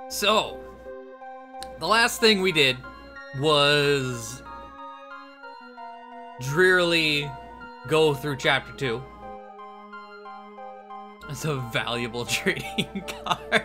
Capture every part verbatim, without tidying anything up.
So, the last thing we did was drearily go through chapter two. It's a valuable trading card.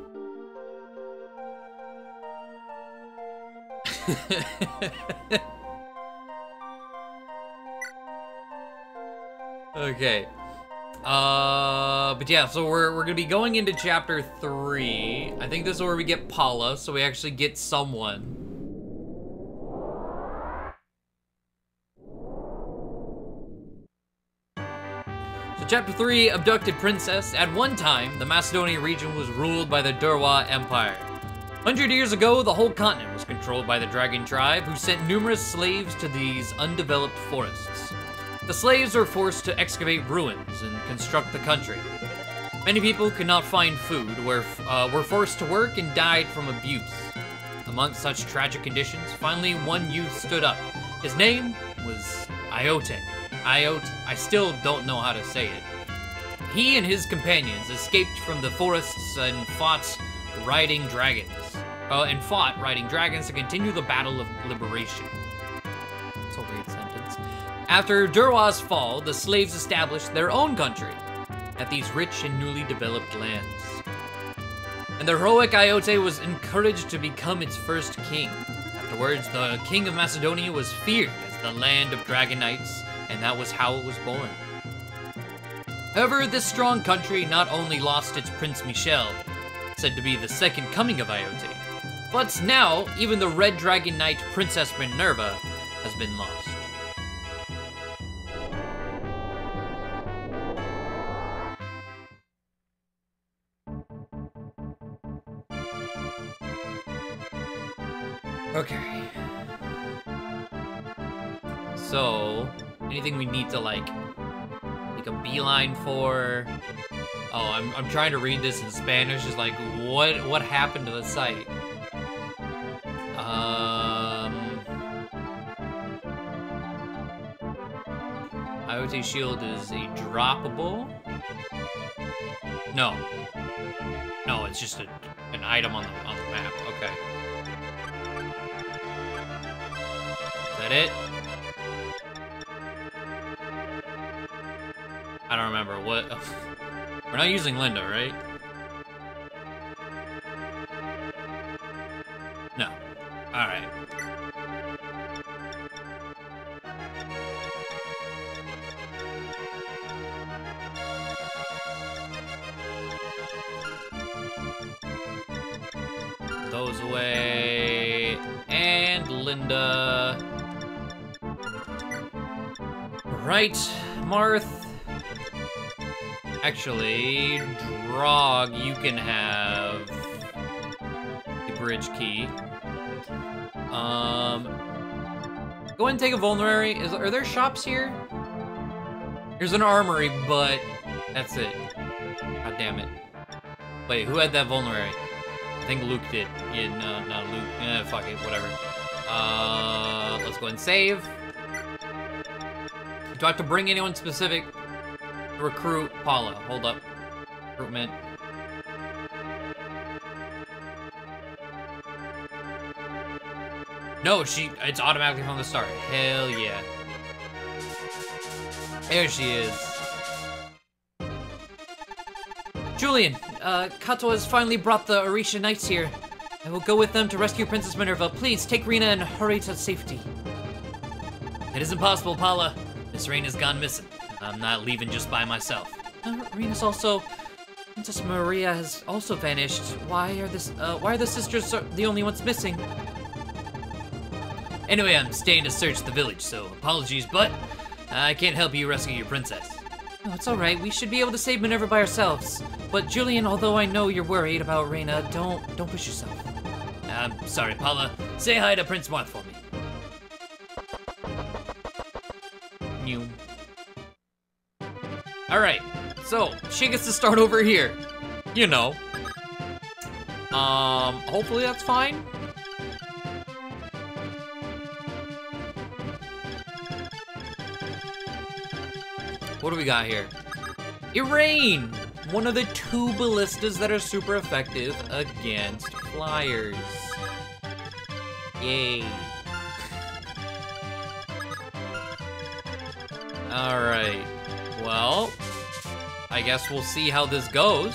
Okay. Uh, but yeah, so we're, we're gonna be going into chapter three. I think this is where we get Paula, so we actually get someone. So chapter three, Abducted Princess. At one time, the Macedonia region was ruled by the Durwa Empire. Hundred years ago, the whole continent was controlled by the Dragon tribe, who sent numerous slaves to these undeveloped forests. The slaves were forced to excavate ruins and construct the country. Many people could not find food, were, uh, were forced to work, and died from abuse. Amongst such tragic conditions, finally one youth stood up. His name was Iote. Iote, I still don't know how to say it. He and his companions escaped from the forests and fought riding dragons. Uh, and fought riding dragons to continue the battle of liberation. That's a weird sentence. After Durwa's fall, the slaves established their own country at these rich and newly developed lands. And the heroic Iote was encouraged to become its first king. Afterwards, the king of Macedonia was feared as the land of dragon knights, and that was how it was born. However, this strong country not only lost its Prince Michel, said to be the second coming of Iote, but now even the Red Dragon Knight Princess Minerva has been lost. Okay. So, anything we need to like make a beeline for? Oh, I'm I'm trying to read this in Spanish. Just like what what happened to the site? Um, Iote Shield is a droppable. No, no, it's just a an item on the on the map. Okay. Is that it? I don't remember what. We're not using Linda, right? No. Alright. Those away. And Linda. Right, Marth. Actually, Drog, you can have the bridge key. Um, go ahead and take a vulnerary. Is, are there shops here? Here's an armory, but that's it. God damn it. Wait, who had that vulnerary? I think Luke did. Yeah, no, not Luke. Eh, fuck it, whatever. Uh, let's go ahead and save. Do I have to bring anyone specific? Recruit Paula. Hold up. Recruitment. No, she, it's automatically from the start. Hell yeah. There she is. Julian, uh, Kato has finally brought the Orisha Knights here. I will go with them to rescue Princess Minerva. Please, take Rena and hurry to safety. It isn't possible, Paula. Miss Rena's gone missing. I'm not leaving just by myself. Uh, Rena's also... Princess Maria has also vanished. Why are this? Uh, why are the sisters the only ones missing? Anyway, I'm staying to search the village, so apologies, but I can't help you rescue your princess. No, it's all right. We should be able to save Minerva by ourselves. But Julian, although I know you're worried about Rena, don't don't push yourself. I'm sorry, Paula. Say hi to Prince Marth for me. New. All right. So, she gets to start over here. You know. Um, hopefully that's fine. What do we got here? It rained! one of the two ballistas that are super effective against flyers. Yay. Alright. Well, I guess we'll see how this goes.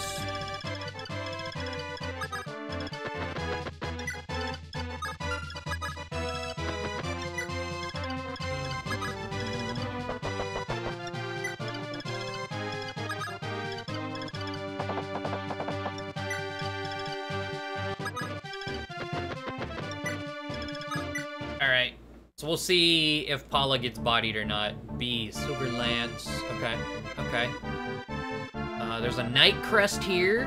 Alright, so we'll see if Paula gets bodied or not. B, Silver Lance. Okay, okay. Uh, there's a Night Crest here.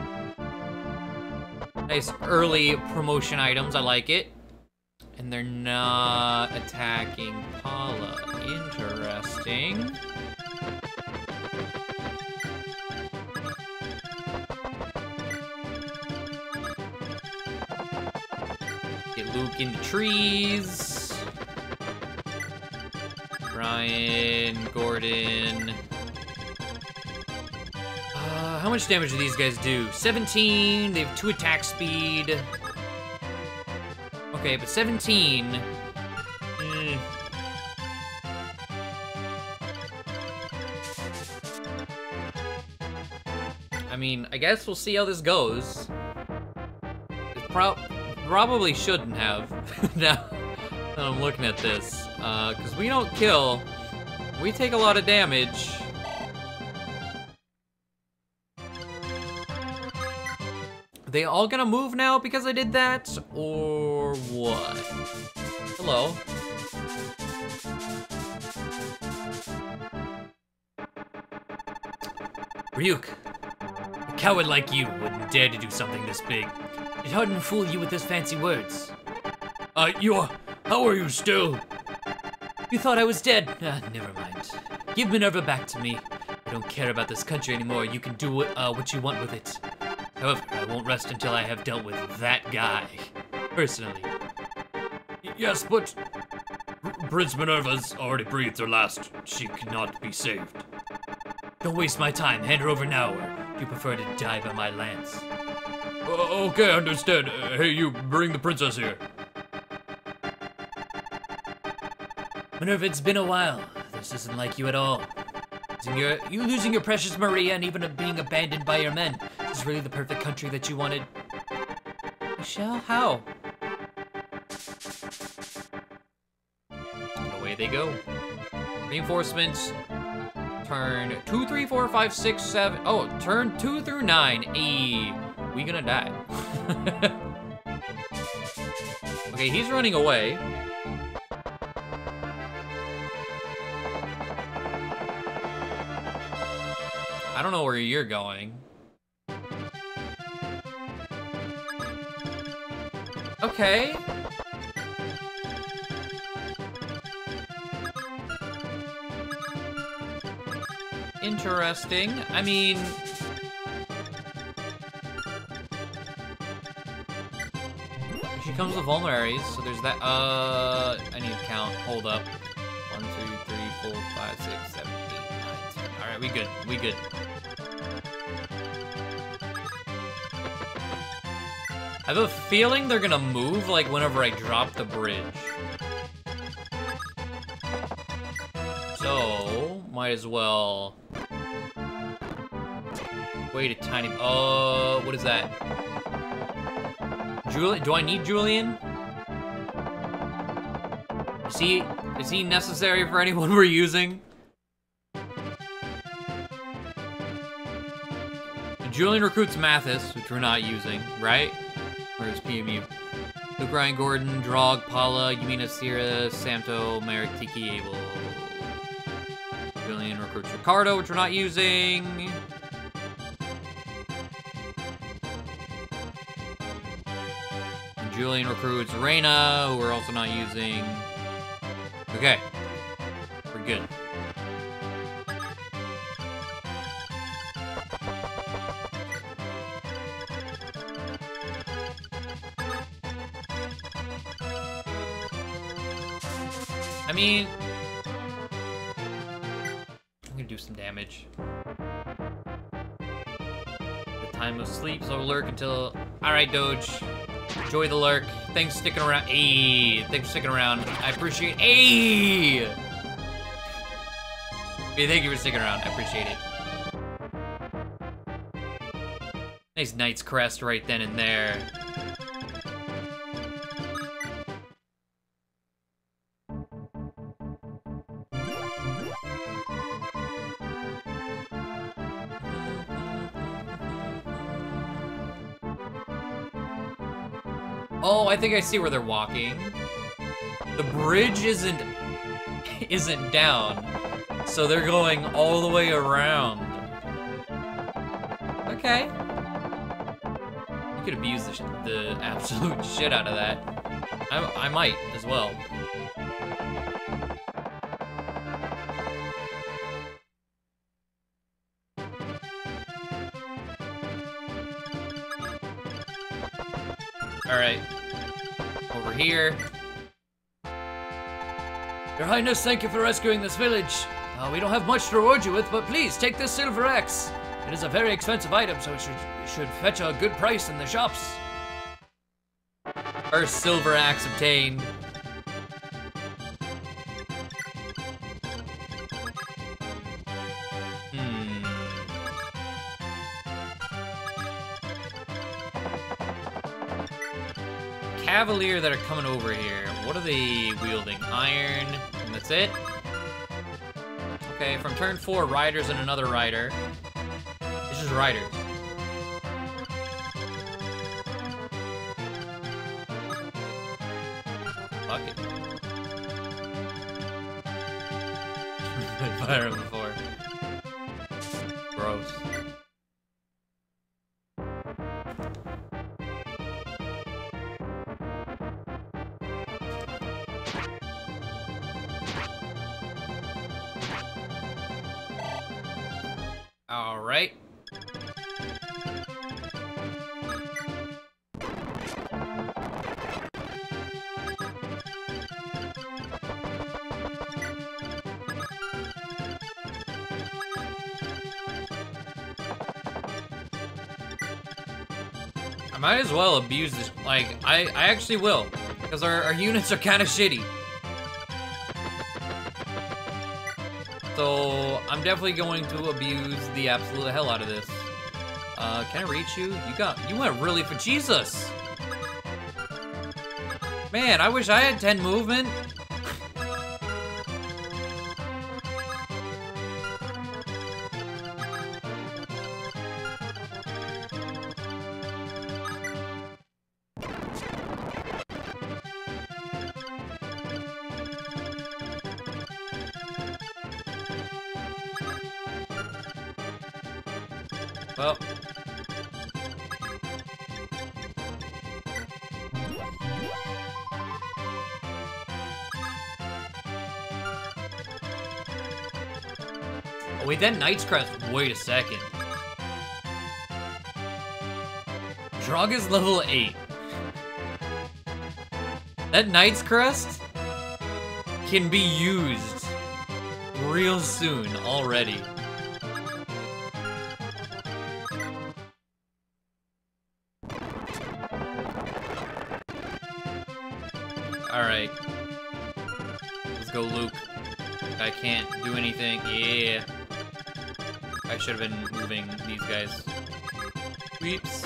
Nice early promotion items, I like it. And they're not attacking Paula. Interesting. Get Luke into trees. Ryan, Gordon. Uh, how much damage do these guys do? seventeen, they have two attack speed. Okay, but seventeen. Mm. I mean, I guess we'll see how this goes. It pro probably shouldn't have, now that I'm looking at this. Uh, because we don't kill, we take a lot of damage. Are they all gonna move now because I did that? Or what? Hello. Ryuk, a coward like you wouldn't dare to do something this big. It hardn't fool you with his fancy words. Uh, you're... how are you still? You thought I was dead? Ah, never mind. Give Minerva back to me. I don't care about this country anymore. You can do uh, what you want with it. However, I won't rest until I have dealt with that guy. Personally. Y yes, but... Prince Minerva's already breathed her last. She cannot be saved. Don't waste my time. Hand her over now, or do you prefer to die by my lance? Uh, okay, I understand. Uh, hey, you, bring the princess here. Minerva, it's been a while. This isn't like you at all. Losing your, you losing your precious Maria and even being abandoned by your men. This is really the perfect country that you wanted. Michelle, how? And away they go. Reinforcements. Turn two, three, four, five, six, seven. Oh, turn two through nine. E. We gonna die. Okay, he's running away. I don't know where you're going. Okay. Interesting. I mean... she comes with vulneraries, so there's that. Uh, I need to count. Hold up. One, two, three, four, five, six, seven, eight, nine, ten. Alright, we good. We good. I have a feeling they're gonna move, like, whenever I drop the bridge. So, might as well... wait a tiny... uh, what is that? Julian? Do I need Julian? Is he... is he necessary for anyone we're using? Julian recruits Mathis, which we're not using, right? Where's P M U? Luke, Ryan, Gordon, Drog, Paula, Yumina, Sierra, Samto, Merrick, Tiki, Abel. Julian recruits Ricardo, which we're not using. And Julian recruits Reina, who we're also not using. Okay. We're good. I mean, I'm gonna do some damage. time of sleep, so lurk until... Alright, Doge. Enjoy the lurk. Thanks for sticking around. Ayy, thanks for sticking around. I appreciate... Ayy! Okay, thank you for sticking around. I appreciate it. Nice Knight's Crest right then and there. Oh, I think I see where they're walking. The bridge isn't isn't down, so they're going all the way around. Okay. You could abuse the, sh the absolute shit out of that. I, I might as well. Alright. Over here. Your Highness, thank you for rescuing this village. Uh, we don't have much to reward you with, but please take this silver axe. It is a very expensive item, so it should, it should fetch a good price in the shops. First silver axe obtained. Hmm. Cavalier that are coming over here. What are they wielding? Iron, and that's it? Okay, from turn four, riders and another rider. It's just riders. Fuck it. Fire Emblem before. Gross. All right. I might as well abuse this. Like, I, I actually will, because our, our units are kind of shitty. So I'm definitely going to abuse the absolute hell out of this. Uh, can I reach you? You got, you went really for Jesus. Man, I wish I had ten movement. Well. Oh, wait, that Knight's Crest. Wait a second. Draga's level eight. That Knight's Crest can be used real soon already. Alright. Let's go, Luke. I can't do anything. Yeah. I should have been moving these guys. Weeps.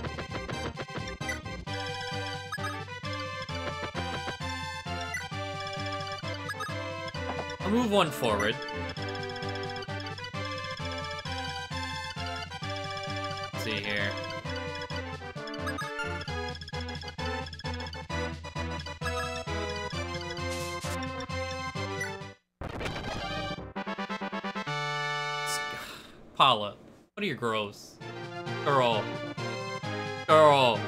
I'll move one forward. Let's see here. Paula, what are your gross? Girl. Girl.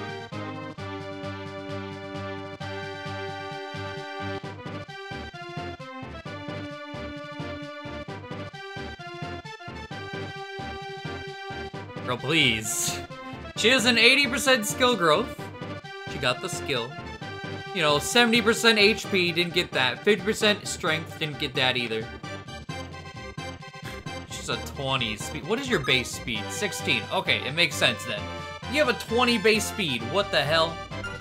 Girl, please. She has an eighty percent skill growth. She got the skill. You know, seventy percent H P, didn't get that. fifty percent strength, didn't get that either. Luke's a twenty speed. What is your base speed? sixteen. Okay, it makes sense then. You have a twenty base speed. What the hell?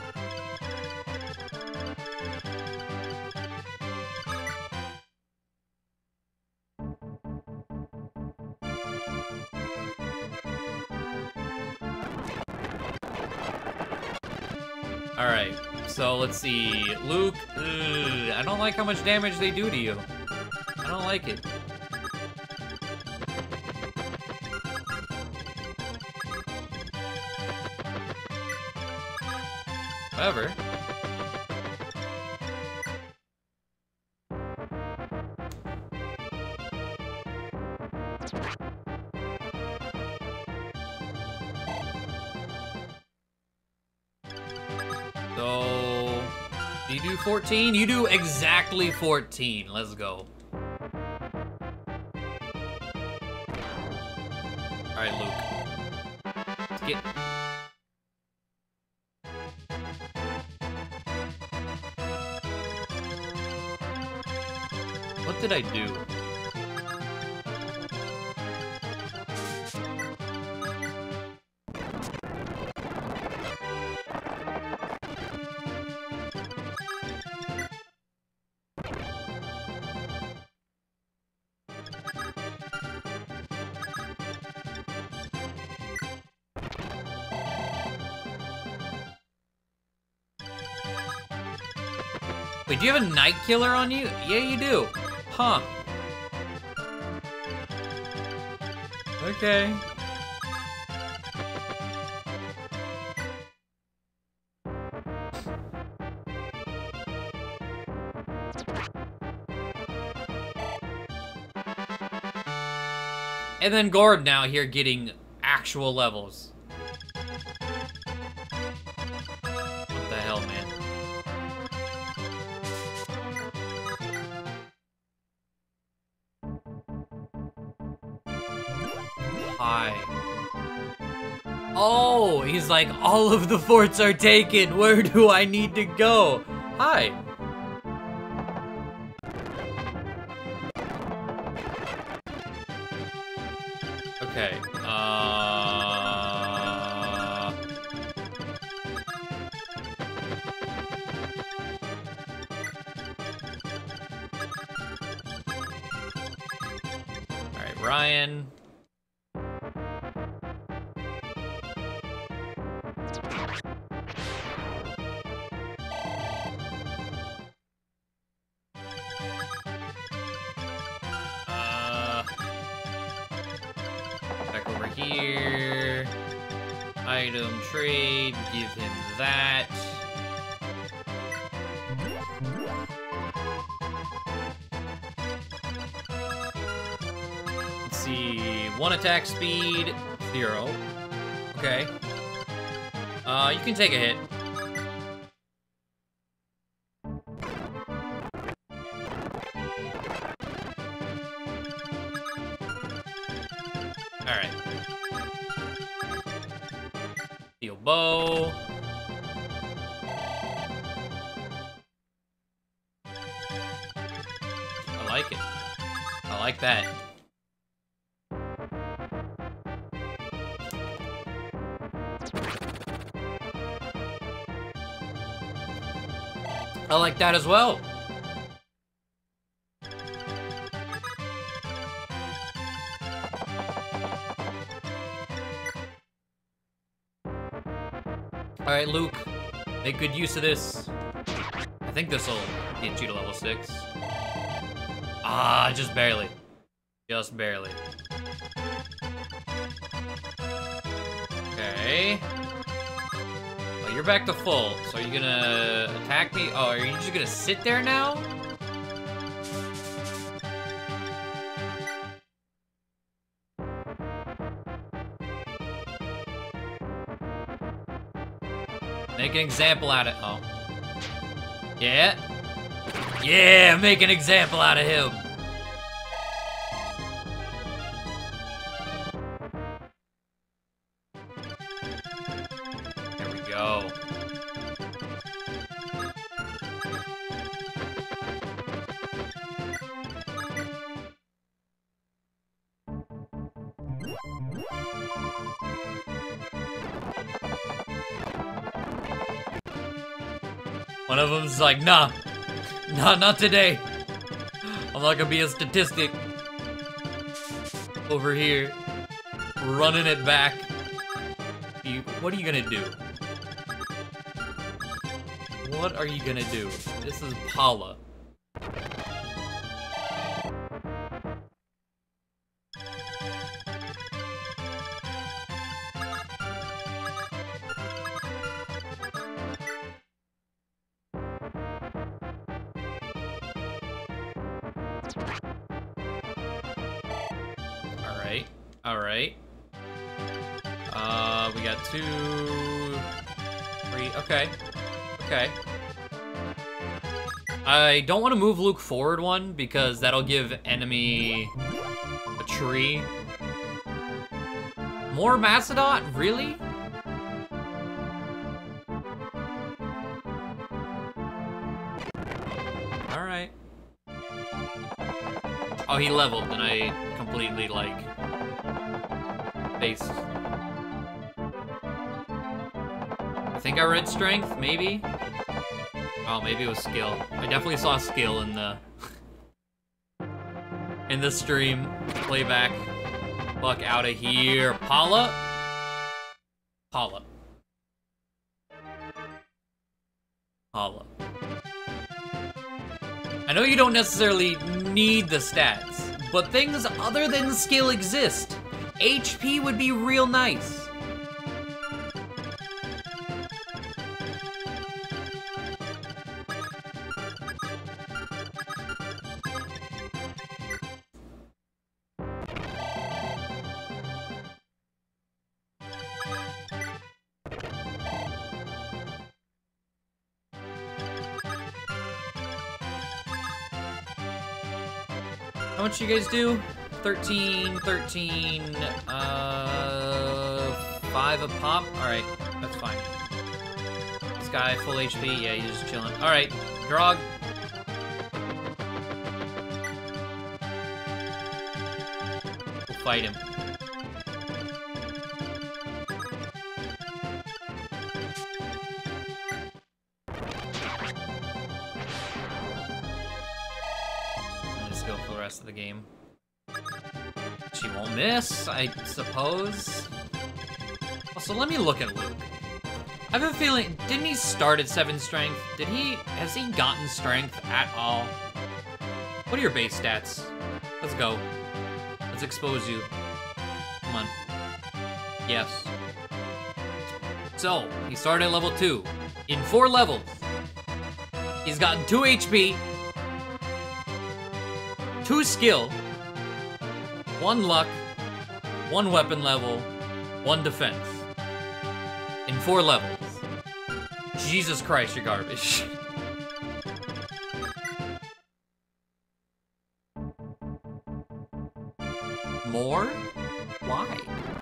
Alright, so let's see. Luke, ugh, I don't like how much damage they do to you. I don't like it. However, so, do you do fourteen? You do exactly fourteen. Let's go. Alright, Luke. Let's get... What did I do? Wait, do you have a night killer on you? Yeah, you do. Huh. Okay. And then Gord now here getting actual levels. What the hell, man? Hi. Oh, he's like, all of the forts are taken. Where do I need to go? Hi. Okay. Uh... All right, Ryan. Here, item trade, give him that. Let's see, one attack speed, zero. Okay. Uh, you can take a hit. Alright. Steel bow. I like it. I like that. I like that as well. Alright, Luke, make good use of this. I think this'll get you to level six. Ah, just barely. Just barely. Okay. Oh, you're back to full. So are you gonna attack me? Oh, are you just gonna sit there now? Make an example out of it. Oh. Yeah. Yeah, make an example out of him. There we go. One of them's like, nah, nah, not today. I'm not gonna be a statistic over here, running it back. You, what are you gonna do? What are you gonna do? This is Paula. Alright, alright. Uh, we got two, three, okay, okay. I don't want to move Luke forward one, because that'll give enemy a tree. More Macedot? Really? Alright. Oh, he leveled, and I completely, like, based. I think I read strength, maybe? Oh, maybe it was skill. I definitely saw skill in the... in the stream. Playback. Fuck out of here. Paula? Paula. Paula. I know you don't necessarily need the stats, but things other than skill exist. H P would be real nice. How much you guys do? thirteen, thirteen, uh, five a pop? Alright, that's fine. This guy, full H P? Yeah, he's just chilling. Alright, Drog. We'll fight him. Of the game. She won't miss, I suppose. Also, let me look at Luke. I have a feeling, didn't he start at seven strength? Did he, has he gotten strength at all? What are your base stats? Let's go. Let's expose you. Come on. Yes. So, he started at level two. In four levels, he's gotten two H P, two skill, one luck, one weapon level, one defense. In four levels. Jesus Christ, you're garbage. More? Why?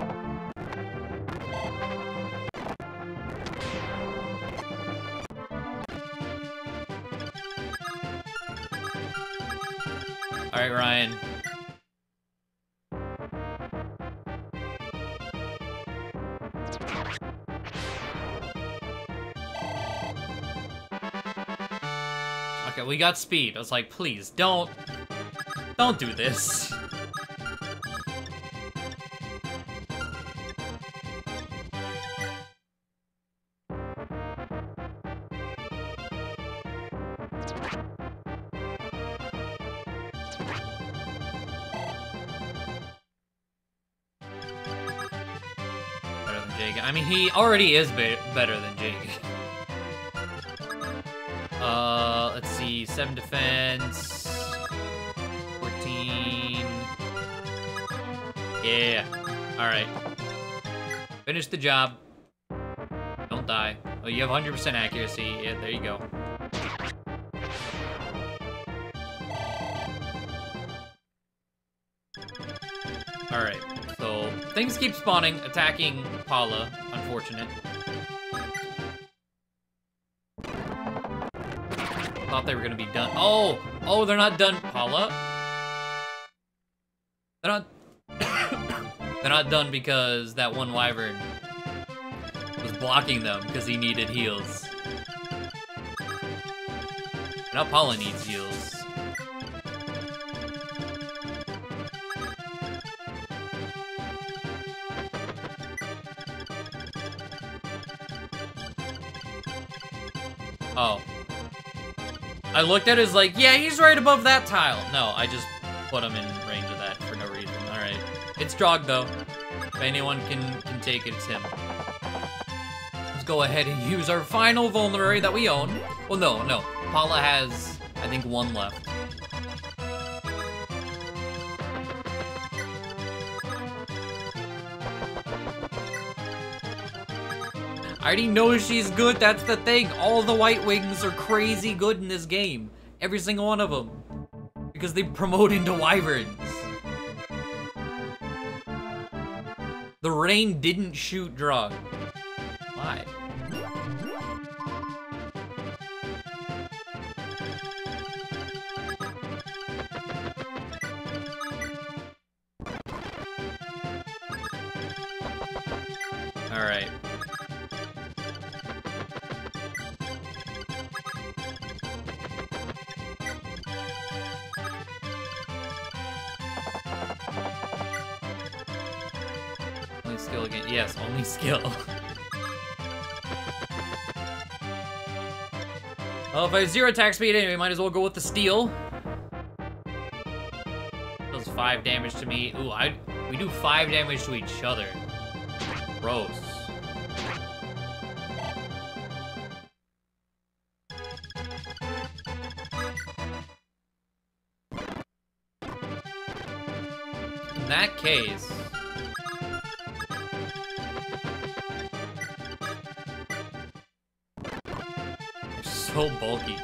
All right, Ryan. Okay, we got speed. I was like, please, don't, don't do this. I mean, he already is be better than Jake. Uh, let's see, seven defense, fourteen. Yeah, all right. Finish the job. Don't die. Oh, you have one hundred percent accuracy. Yeah, there you go. All right. So, things keep spawning, attacking Paula. Unfortunate. Thought they were gonna be done. Oh! Oh, they're not done, Paula. They're not... they're not done because that one wyvern was blocking them because he needed heals. Now Paula needs heals. Oh. I looked at it as like, yeah, he's right above that tile. No, I just put him in range of that for no reason. Alright. It's Drog, though. If anyone can, can take it, it's him. Let's go ahead and use our final vulnerary that we own. Well, no, no. Paula has, I think, one left. I already know she's good, that's the thing. All the White Wings are crazy good in this game. Every single one of them. Because they promote into wyverns. The rain didn't shoot Drog. Why? Alright. Only skill again. Yes, only skill. Well, if I have zero attack speed anyway, might as well go with the steel. Does five damage to me. Ooh, I we do five damage to each other. Gross. In that case, you're so bulky.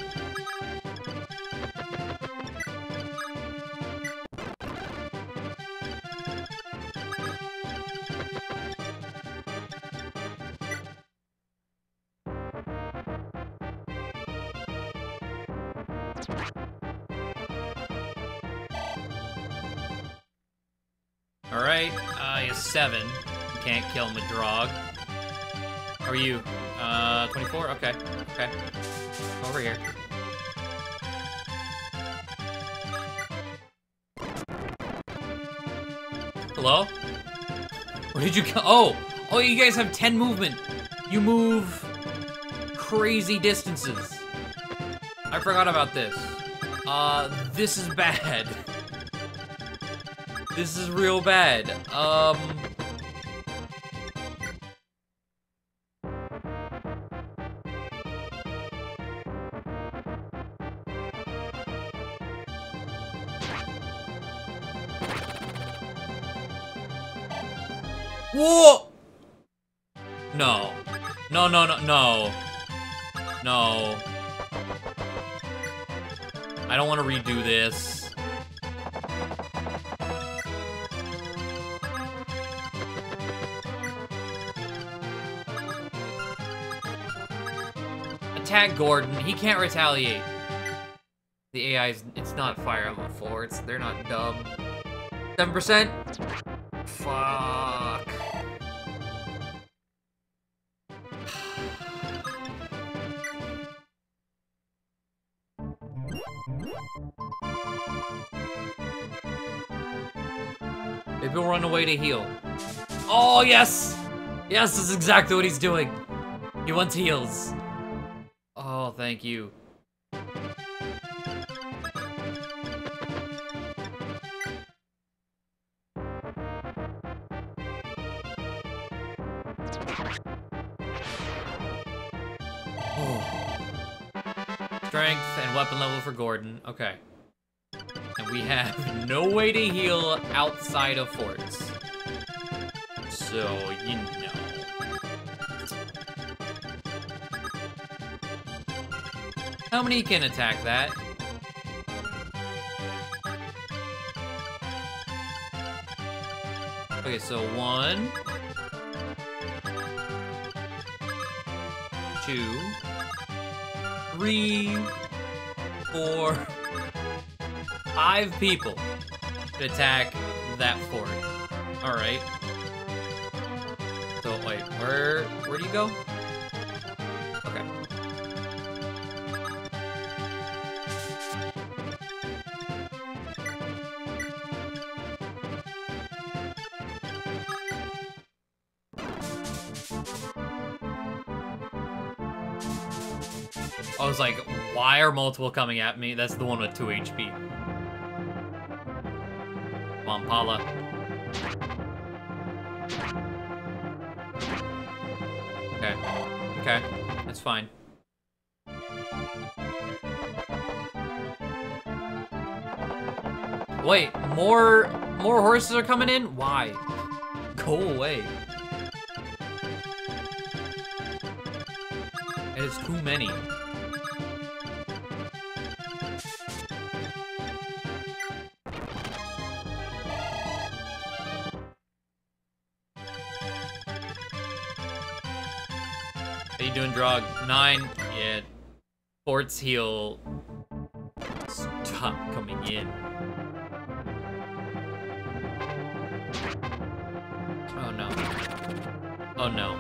Alright, uh, he has seven. You can't kill him with Drog. How are you? Uh, twenty-four? Okay, okay. Over here. Hello? Where did you go? Oh! Oh, you guys have ten movement. You move crazy distances. I forgot about this. Uh, this is bad. This is real bad. Um... Whoa! No. No, no, no, no. No. I don't want to redo this. Attack Gordon. He can't retaliate. The A I's, it's not Fire Emblem four. It's, they're not dumb. seven percent? Fuck. Maybe he'll run away to heal. Oh, yes! Yes, this is exactly what he's doing. He wants heals. Oh, thank you. Oh. Strength and weapon level for Gordon. Okay. And we have no way to heal outside of forts. So, you know. How many can attack that? Okay, so one, two, three, four, five people to attack that fort. All right. So wait, where where do you go? Okay. I was like, why are multiple coming at me? That's the one with two H P. Come on, Paula. Okay. Okay. That's fine. Wait, more more horses are coming in? Why? Go away. It is too many. How you doing, Drog? Nine. Yeah. Sports heal. Stop coming in. Oh no. Oh no.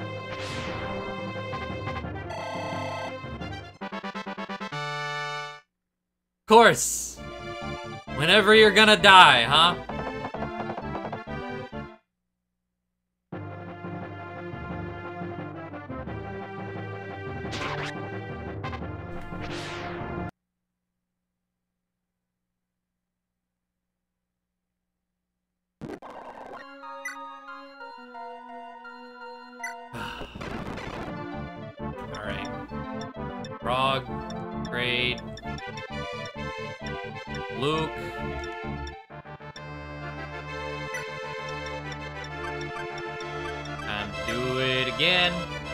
Of course. Whenever you're gonna die, huh? Alright. Frog. Great. Luke. Time to do it again.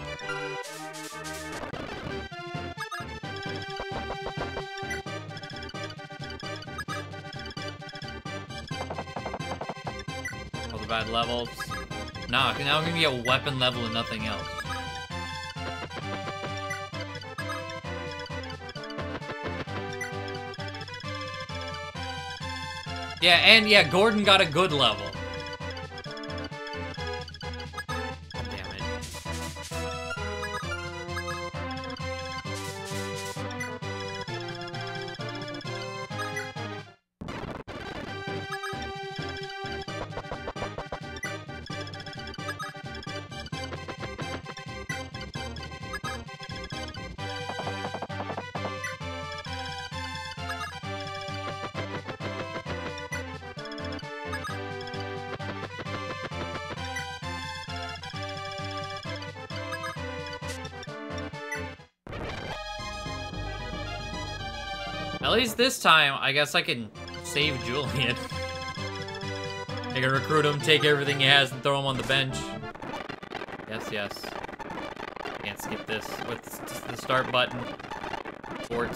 All the bad levels. Nah, now I'm gonna get a weapon level and nothing else. Yeah, and yeah, Gordon got a good level. Damn it. At least this time, I guess I can save Julian. I can recruit him, take everything he has, and throw him on the bench. Yes, yes. Can't skip this with the start button. Sports.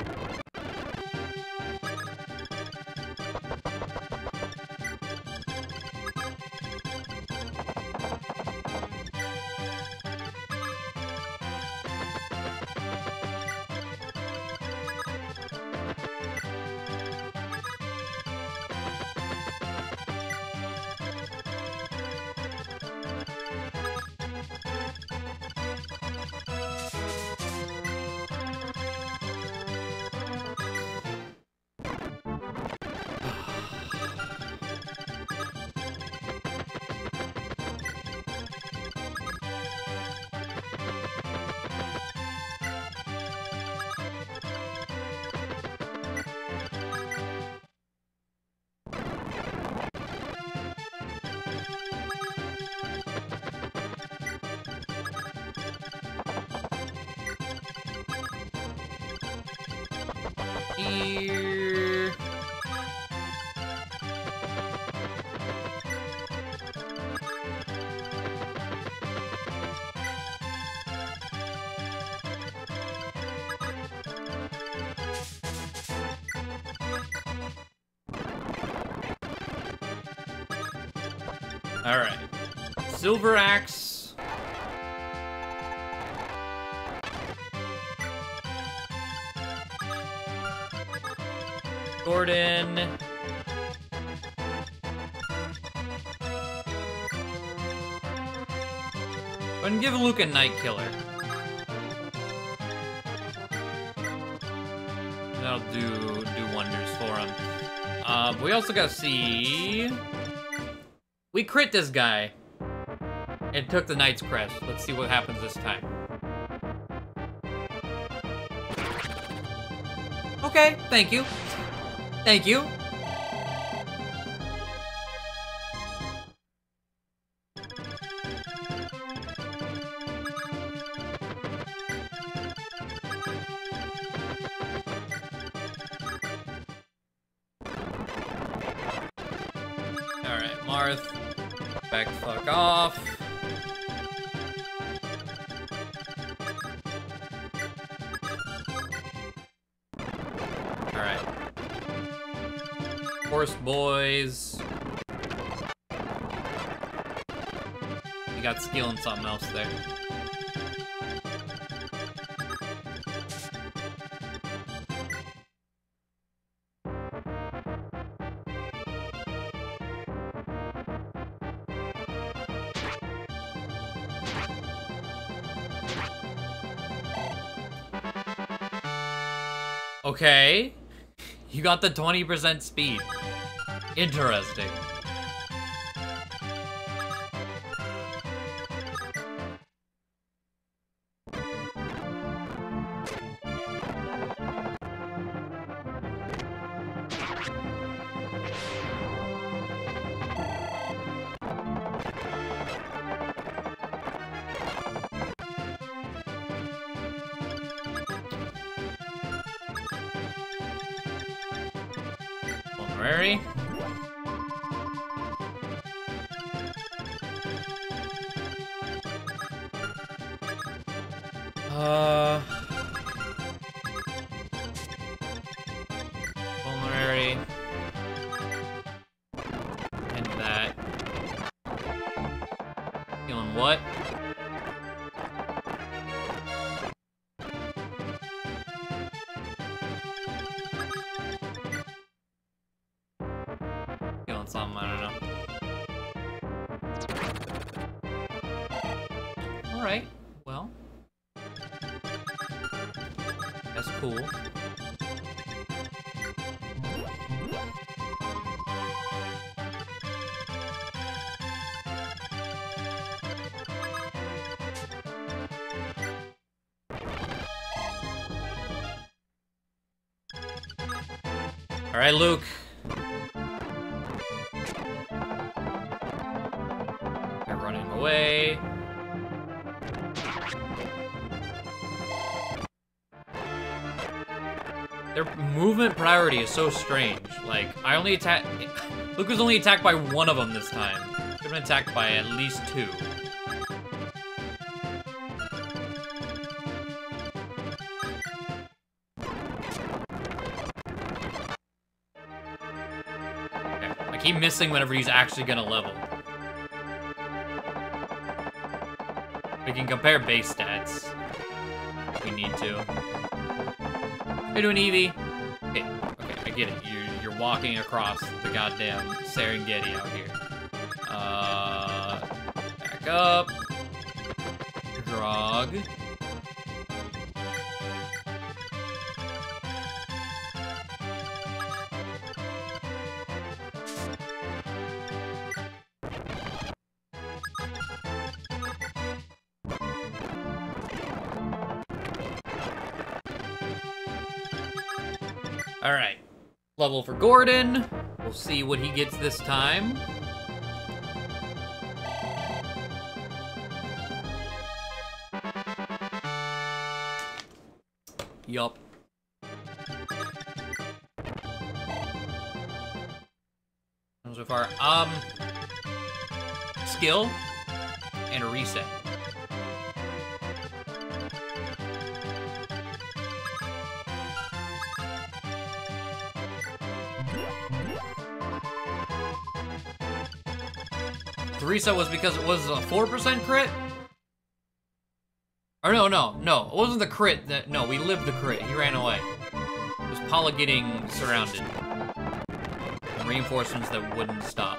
Here. All right. Silver Axe. Gordon. Go ahead and give Luke a Night Killer. That'll do do wonders for him. Uh, we also gotta see. We crit this guy. It took the Knight's Crest. Let's see what happens this time. Okay, thank you. Thank you. Alright, Marth. Back the fuck off. Alright. Horse boys. You got skill in something else there. Okay. You got the twenty percent speed. Interesting. Honorary. Uh... Vulnerary. And that. Feeling what? Feeling something, I don't know. Alright, well. That's cool. Alright, Luke. They're running away. Their movement priority is so strange. Like, I only attack... Luke was only attacked by one of them this time. They've been attacked by at least two. Okay. I keep missing whenever he's actually gonna level. We can compare base stats. If we need to. How you doing, Eevee? Okay, okay, I get it. You're, you're walking across the goddamn Serengeti out here. Uh, back up. Grog. Alright. Level for Gordon. We'll see what he gets this time. Yup. So far, um... skill and a reset. The reset was because it was a four percent crit? Or no, no, no. It wasn't the crit that... No, we lived the crit. He ran away. It was Paula getting surrounded. And reinforcements that wouldn't stop.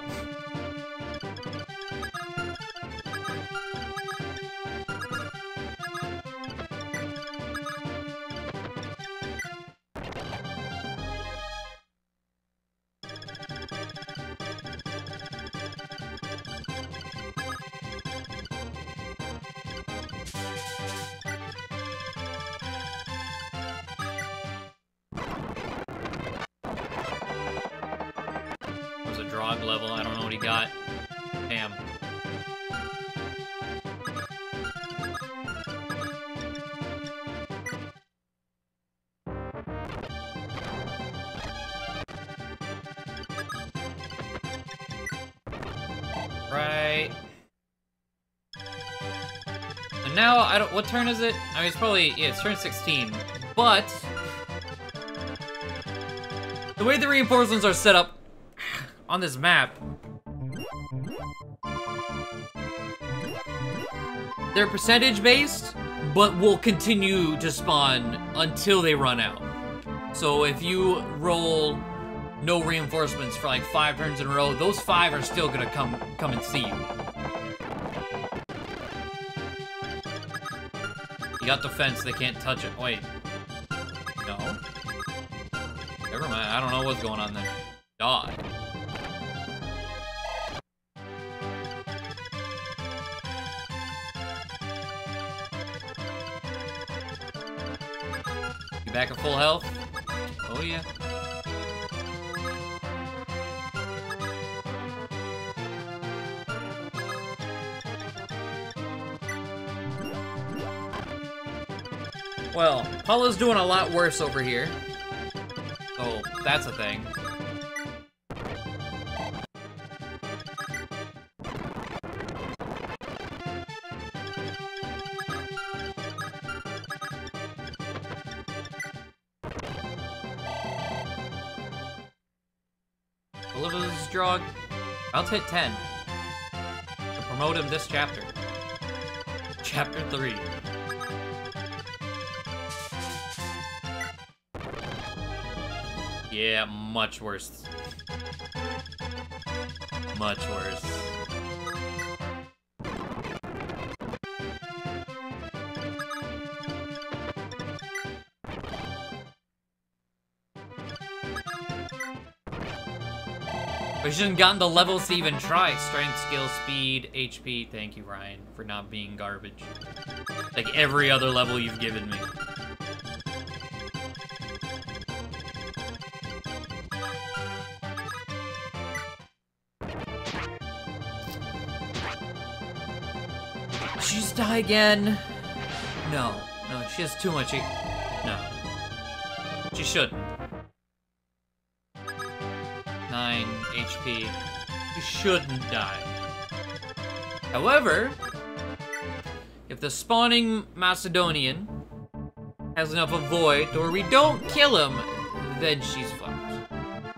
Drog level. I don't know what he got. Damn. Right. And now, I don't- what turn is it? I mean, it's probably, yeah, it's turn sixteen. But the way the reinforcements are set up on this map, they're percentage based, but will continue to spawn until they run out. So if you roll no reinforcements for like five turns in a row, those five are still gonna come come and see you. You got the fence, they can't touch it. Wait. No. Never mind, I don't know what's going on there. Die. You back at full health? Oh yeah. Well, Paula's doing a lot worse over here. Oh, that's a thing. Oliva's drug. I'll hit ten. To promote him this chapter. Chapter three. Yeah, much worse. Much worse. We shouldn't gotten the levels to even try. Strength, skill, speed, H P. Thank you, Ryan, for not being garbage. Like every other level you've given me. She's die again. No, no, she has too much. E no, she shouldn't. Nine H P. She shouldn't die. However, if the spawning Macedonian has enough avoid, or we don't kill him, then she's fucked.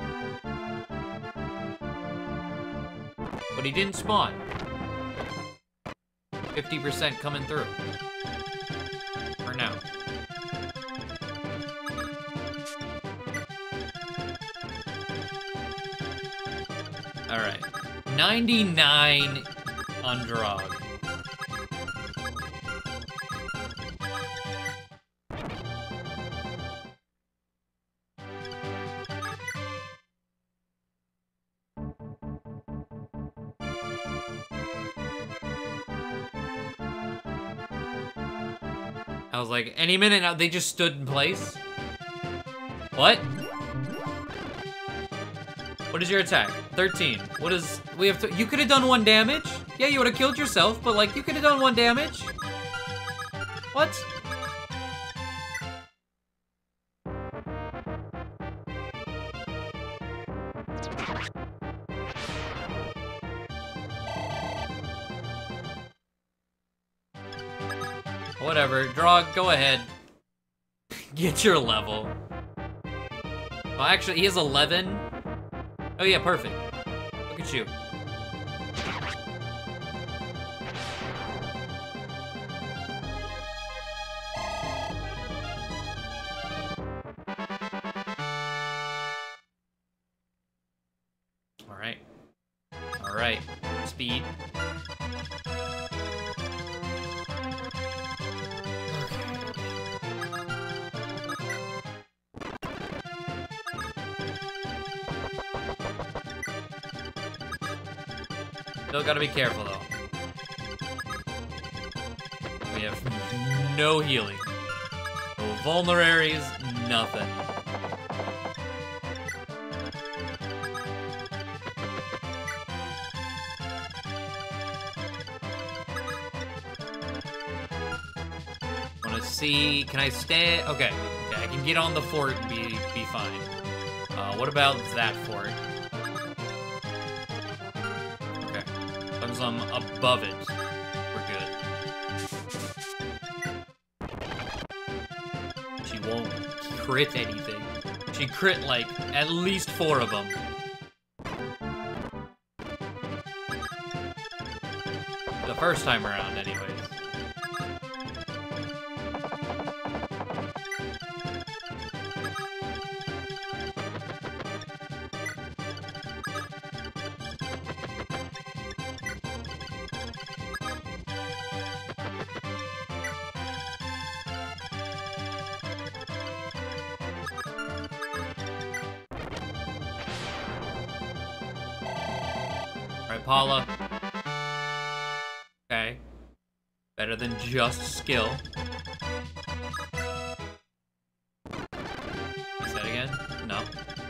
But he didn't spawn. fifty percent coming through. For now. Alright. ninety-nine on Drog. I was like, any minute now, they just stood in place? What? What is your attack? thirteen. What is, we have to, you could have done one damage? Yeah, you would have killed yourself, but like, you could have done one damage? What? Whatever, Drog, go ahead. Get your level. Well, actually, he has eleven. Oh yeah, perfect. Look at you. All right. All right. Speed. Still gotta be careful, though. We have no healing. No vulneraries, nothing. wanna see, can I stay? Okay, okay, I can get on the fort and be, be fine. Uh, what about that fort? Okay, as long as I'm above it, we're good. She won't crit anything. She crit, like, at least four of them. The first time around, anyways. Alright, Paula. Okay. Better than just skill. Is that again? No.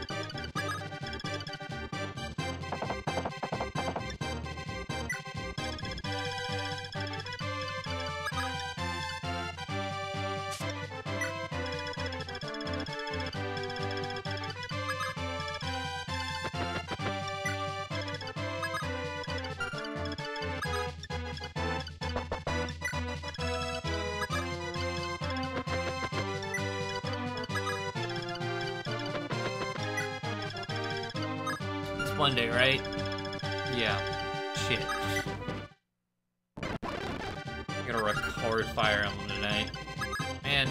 One day, right? Yeah. Shit. I gotta record Fire Emblem tonight. Man.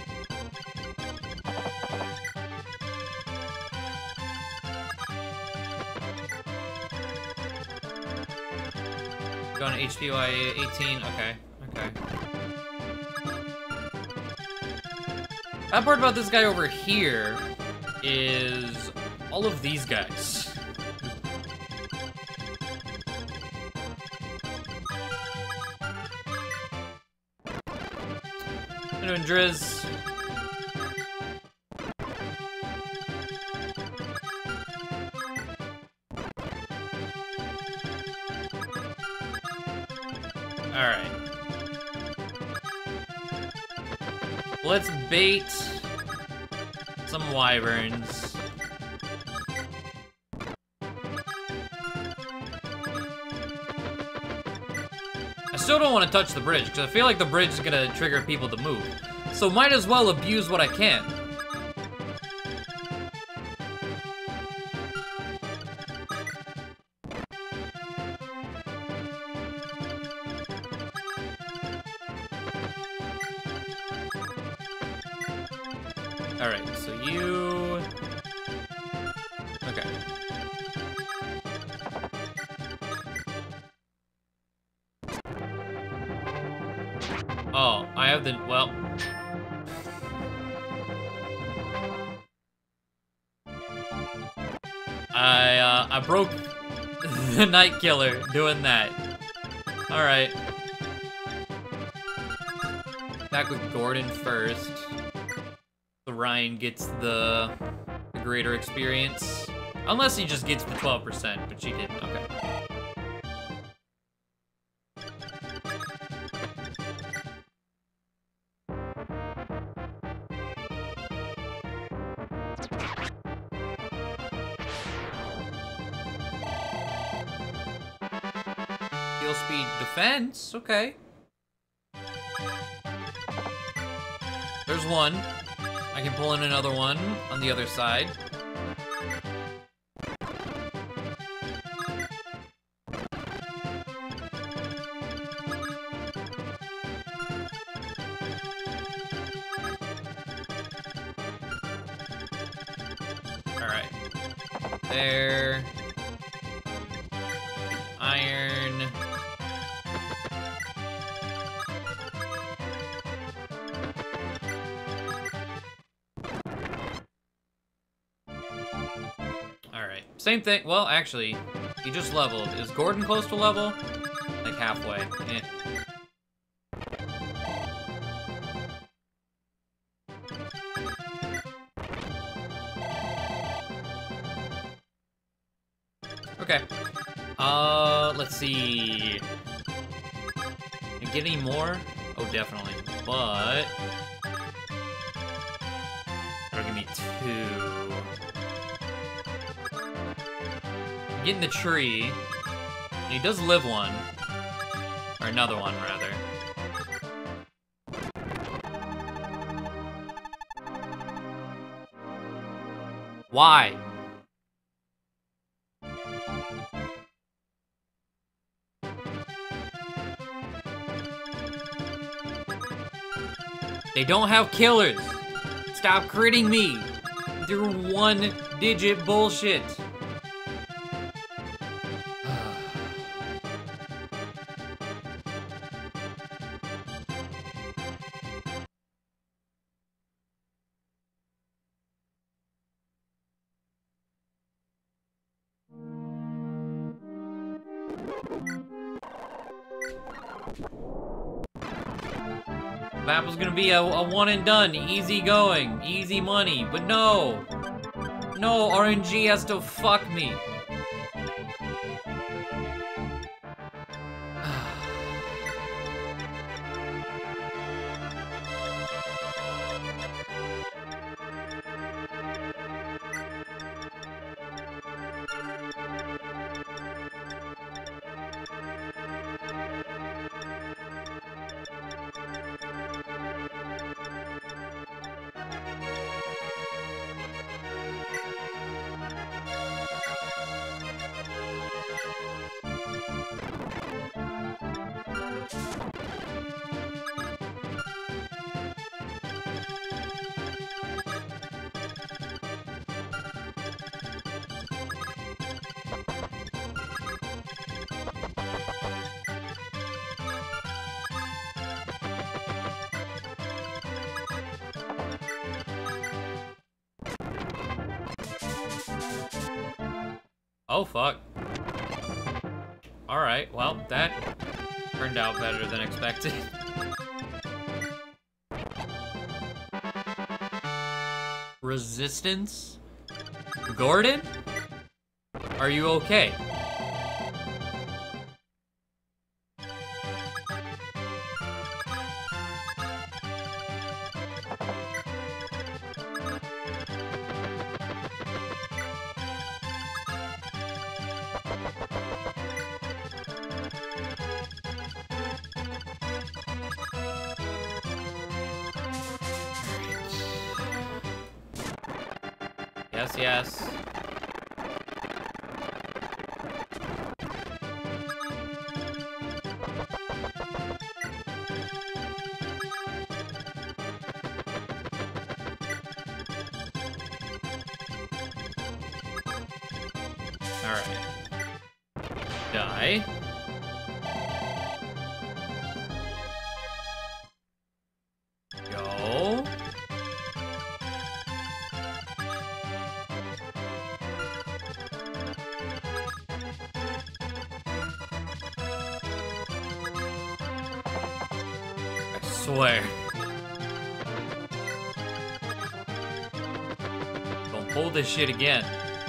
Going to H P Y eighteen. Okay. Okay. Bad part about this guy over here is all of these guys. Doing Driz. Alright. Let's bait some wyverns. I still don't want to touch the bridge, because I feel like the bridge is gonna trigger people to move. So might as well abuse what I can. Alright, so you... Okay. Oh, I have the... well... I, uh, I broke the Night Killer doing that. Alright. Back with Gordon first. So Ryan gets the, the greater experience. Unless he just gets the twelve percent, but she didn't. Okay. Heal speed defense, okay. There's one. I can pull in another one on the other side. Alright. There. Iron. Alright. Same thing. Well, actually, he just leveled. Is Gordon close to level? Like halfway. Eh. Okay. Uh, let's see. Can I get any more? Oh, definitely. But... that'll give me two. Get in the tree. He does live one. Or another one, rather. Why? They don't have killers. Stop critting me. They're one-digit bullshit. Map was gonna be a, a one and done, easy going, easy money, but no! No, R N G has to fuck me. Oh, fuck. Alright, well, that turned out better than expected. Resistance? Gordon? Are you okay? Yes, yes. Alright. Die. Go. I swear. Don't pull this shit again.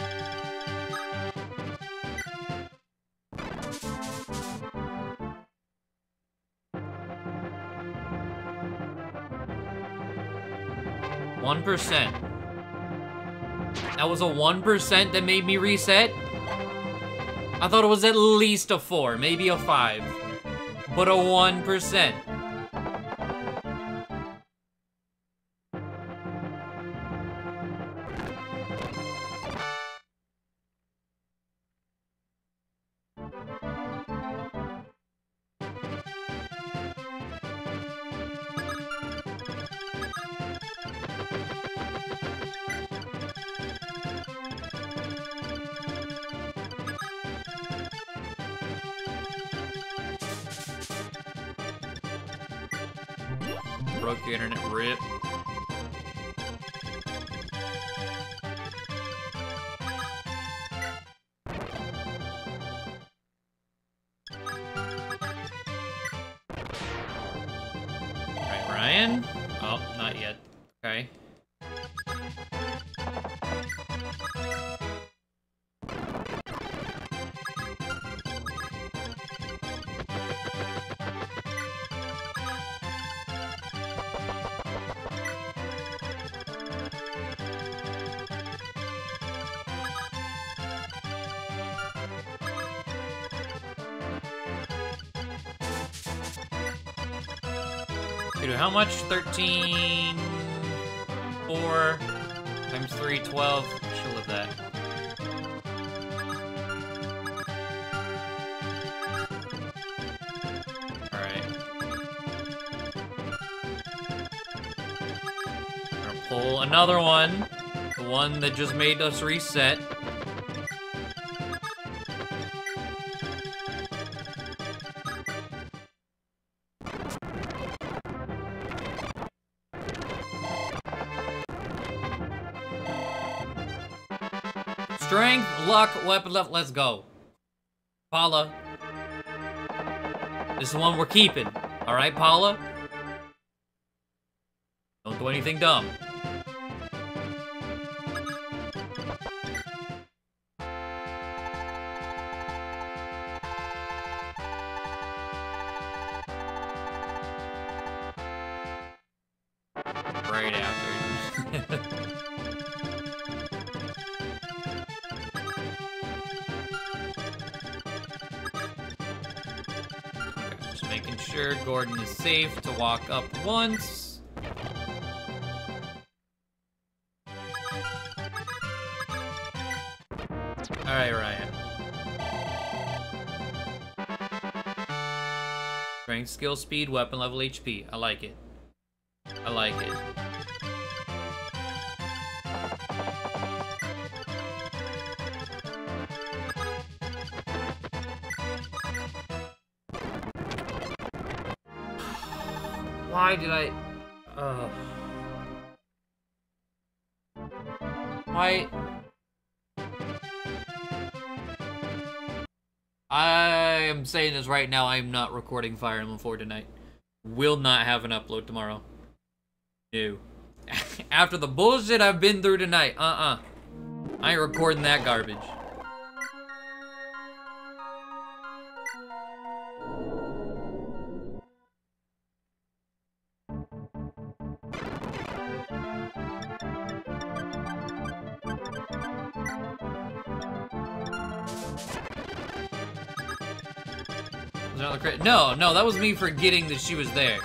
One percent. That was a one percent that made me reset? I thought it was at least a four, maybe a five. But a one percent. Broke the internet, rip. Alright, Ryan? Oh, not yet. Okay. We do how much? thirteen, four, times three, twelve. She'll live that. Pull another one. The one that just made us reset. Strength, luck, weapon level, let's go. Paula. This is the one we're keeping. Alright, Paula? Don't do anything dumb. Right after. Okay, just making sure Gordon is safe to walk up once. Alright, Ryan. Strength, skill, speed, weapon level, H P. I like it. I like it. Why did I... Uh... Why... I am saying this right now, I'm not recording Fire Emblem four tonight. Will not have an upload tomorrow. No. After the bullshit I've been through tonight, uh-uh. I ain't recording that garbage. No, no, that was me forgetting that she was there.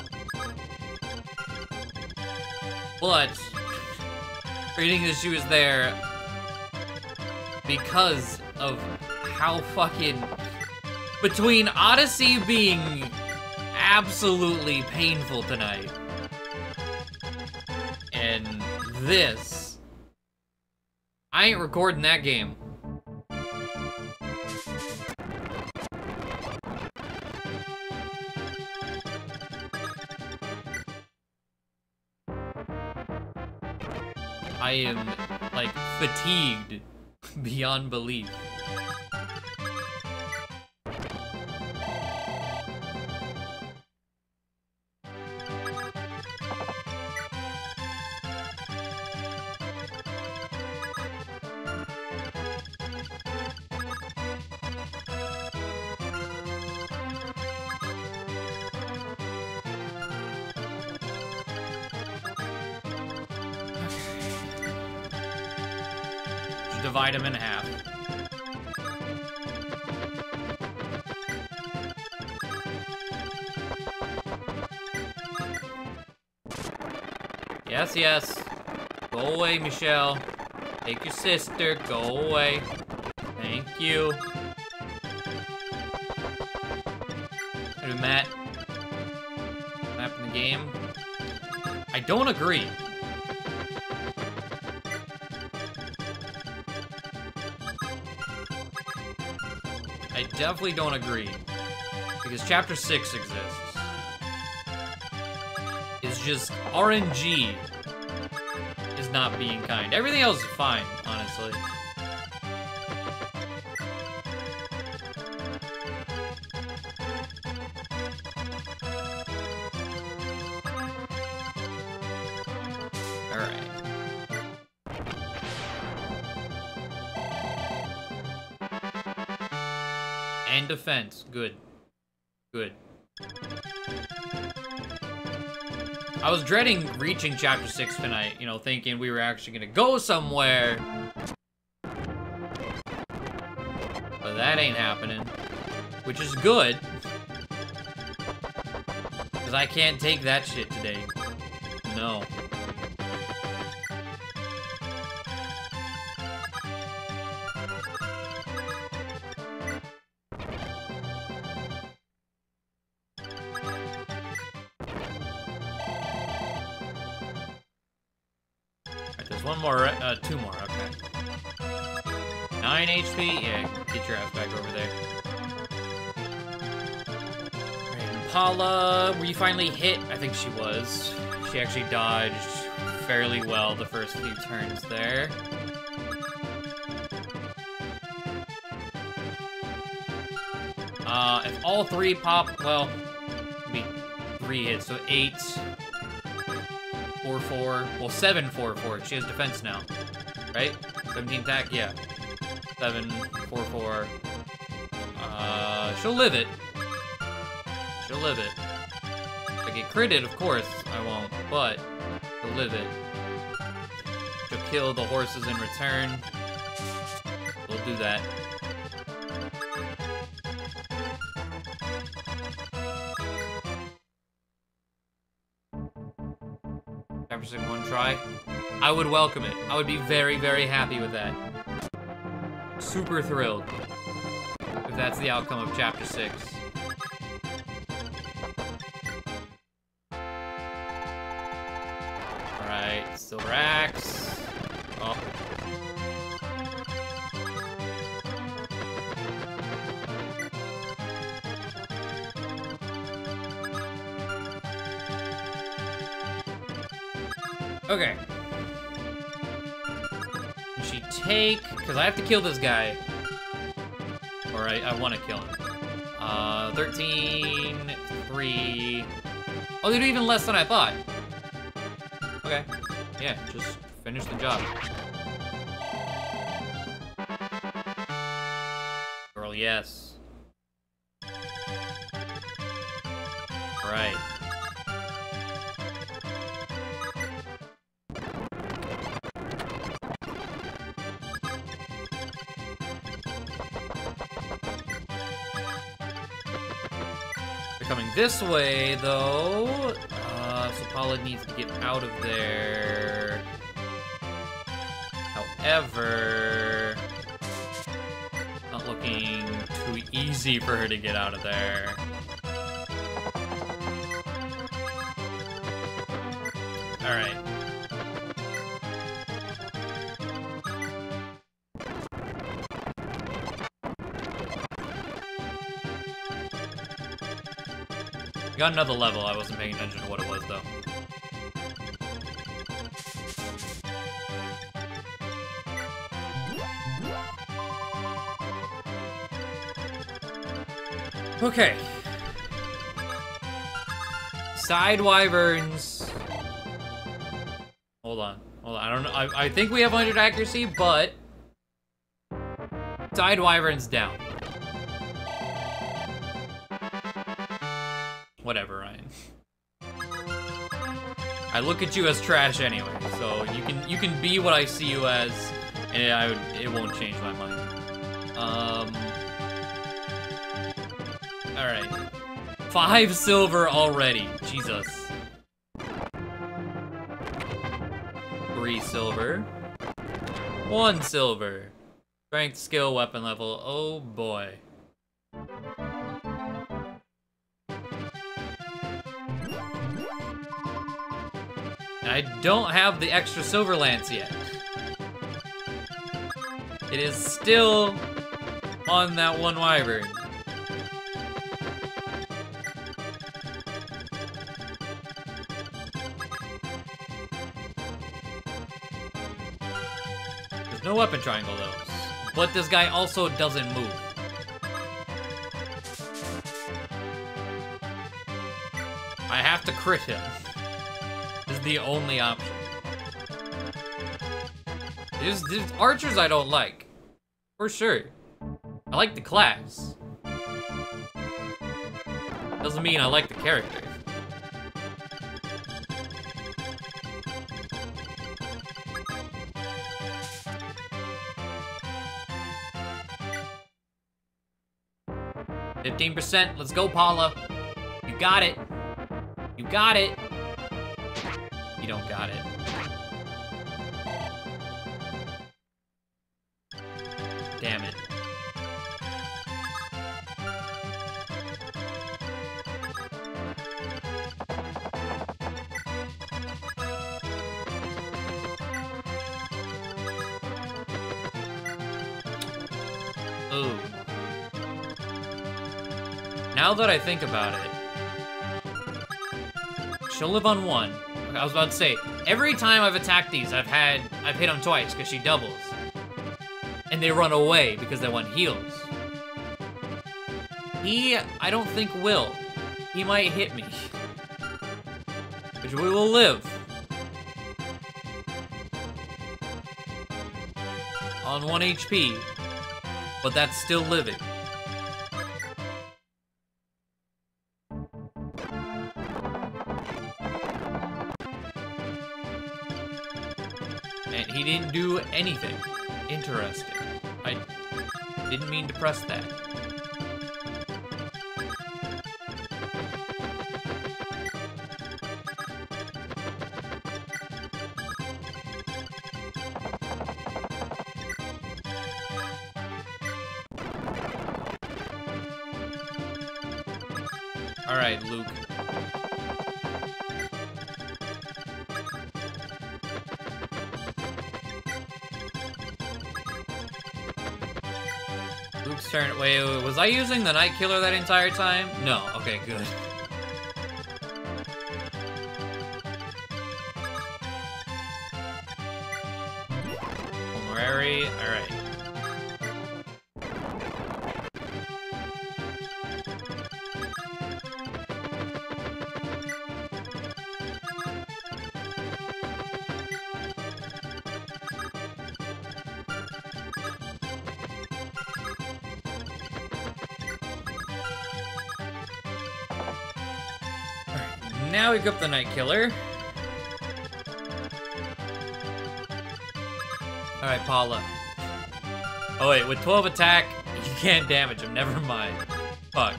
But, forgetting that she was there because of how fucking... Between Odyssey being absolutely painful tonight and this, I ain't recording that game. I am, like, fatigued beyond belief. Divide them in half. Yes, yes. Go away, Michelle. Take your sister. Go away. Thank you. Hey, Matt. What happened in the game? I don't agree. I definitely don't agree, because Chapter six exists. It's just R N G is not being kind. Everything else is fine, honestly. Alright. And defense. Good. Good. I was dreading reaching Chapter six tonight, you know, thinking we were actually gonna go somewhere. But that ain't happening. Which is good. Because I can't take that shit today. No. Alright, there's one more, uh, two more, okay. Nine H P? Yeah, get your ass back over there. Paula, were you finally hit? I think she was. She actually dodged fairly well the first few turns there. Uh, if all three pop, well, it'd be three hits, so eight, four, four, well, seven, four, four. She has defense now, right? seventeen attack, yeah. Seven, four, four. Uh, she'll live it. She'll live it. If I get critted, of course, I won't, but she'll live it. She'll kill the horses in return. We'll do that. Time for second one try. I would welcome it. I would be very, very happy with that. Super thrilled if that's the outcome of chapter six. Alright, Silver Axe. Oh. Okay. Can she take... Because I have to kill this guy. Or I, I want to kill him. Uh, thirteen, three... Oh, they do even less than I thought. Okay. Yeah, just finish the job. Girl, yes. Right. Coming this way, though. Uh, so Paula needs to get out of there. However, not looking too easy for her to get out of there. All right. Got another level. I wasn't paying attention to what it was, though. Okay. Side wyverns. Hold on. Hold on. I don't know. I, I think we have one hundred accuracy, but side wyverns down. Whatever, Ryan. I look at you as trash anyway, so you can you can be what I see you as, and I would, it won't change my mind. Um. All right, five silver already. Jesus. Three silver. One silver. Strength, skill, weapon level. Oh boy. I don't have the extra silver lance yet. It is still on that one wyvern. There's no weapon triangle though. But this guy also doesn't move. I have to crit him. This is the only option. There's, there's archers I don't like. For sure. I like the class. Doesn't mean I like the character. fifteen percent, let's go, Paula. You got it. You got it. You don't got it. Damn it. Ooh. Now that I think about it, she'll live on one. I was about to say, every time I've attacked these, I've had, I've hit them twice because she doubles. And they run away because they want heals. He, I don't think will. He might hit me. Which we will live. On one H P. But that's still living. And he didn't do anything interesting. I didn't mean to press that. All right, Luke. Luke's turn. Wait, wait, was I using the Night Killer that entire time? No. Okay, good. Honorary. All right. Now we equip the Night Killer. Alright, Paula. Oh wait, with twelve attack, you can't damage him, never mind. Fuck.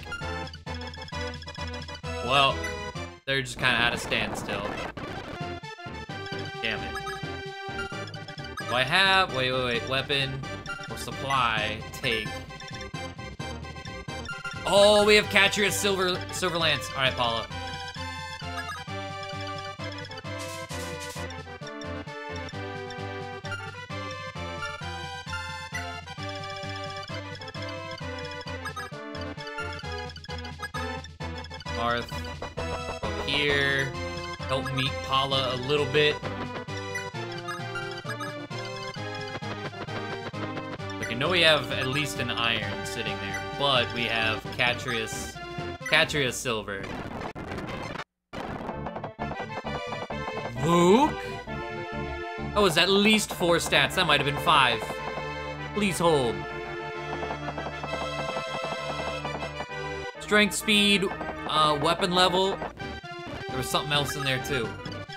Well, they're just kinda at a standstill. Damn it. Do I have, wait, wait, wait, weapon or supply, take. Oh, we have Catria's Silver, Silver Lance. Alright, Paula. Marth, go here, help meet Paula a little bit. Like, I know we have at least an iron sitting there, but we have Catria's, Catria's silver. Luke? Oh, it's at least four stats. That might have been five. Please hold. Strength, speed, Uh, weapon level. There was something else in there too.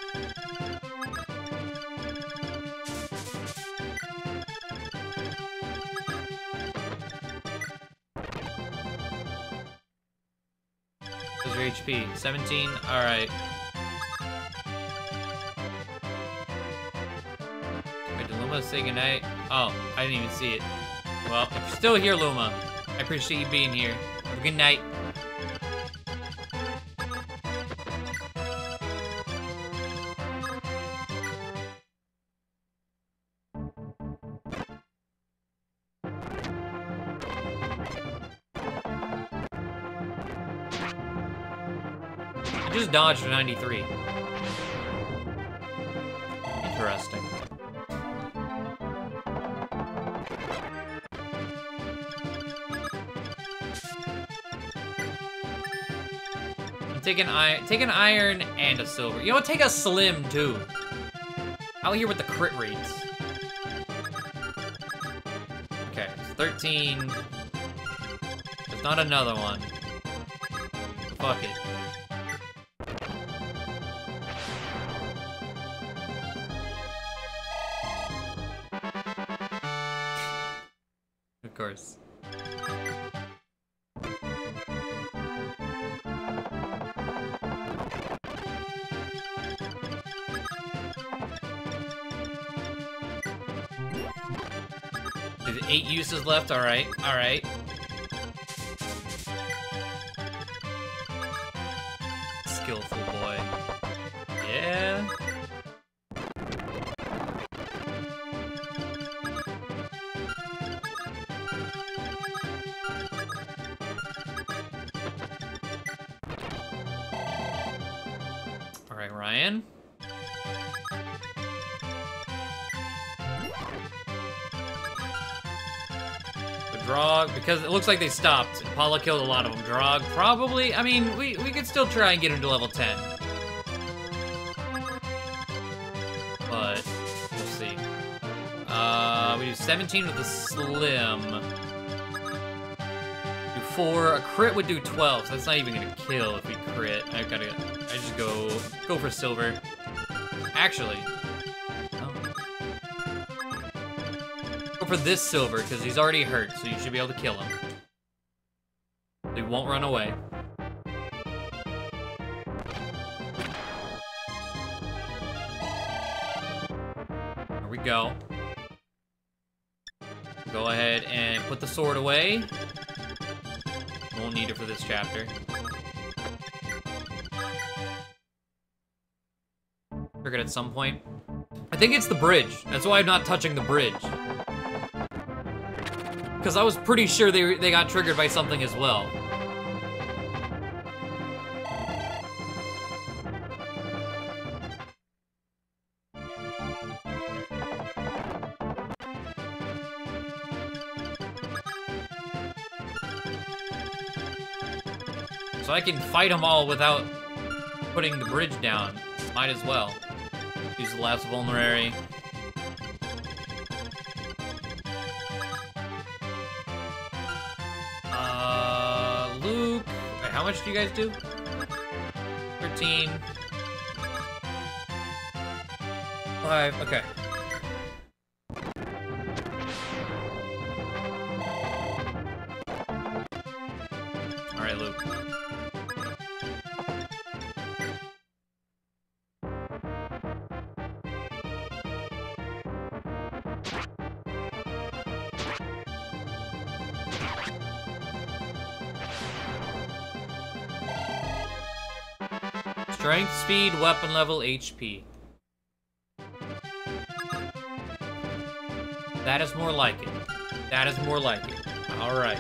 What's your H P? seventeen? Alright. Wait, did Luma say goodnight? Oh, I didn't even see it. Well, if you're still here, Luma, I appreciate you being here. Have a good night. Just dodged for ninety-three. Interesting. Take an iron, take an iron and a silver. You know what? Take a slim too. Out here with the crit rates. Okay, it's thirteen. There's not another one. Fuck it. Of course. There's eight uses left. All right, all right. Skillful boy. Yeah. All right, Ryan. Drog, because it looks like they stopped. Paula killed a lot of them. Drog, probably. I mean, we, we could still try and get him to level ten. But, we'll see. Uh, we do seventeen with the Slim. Do four. A crit would do twelve, so that's not even gonna kill if we crit. I gotta, I just go, go for silver. Actually, for this silver, because he's already hurt, so you should be able to kill him. He won't run away. There we go. Go ahead and put the sword away. Won't need it for this chapter. Triggered at some point. I think it's the bridge. That's why I'm not touching the bridge. Because I was pretty sure they, they got triggered by something as well. So I can fight them all without putting the bridge down. Might as well. Use the last vulnerary. How much do you guys do? thirteen. five, okay. Alright, Luke. Strength, speed, weapon level, H P. That is more like it. That is more like it. Alright.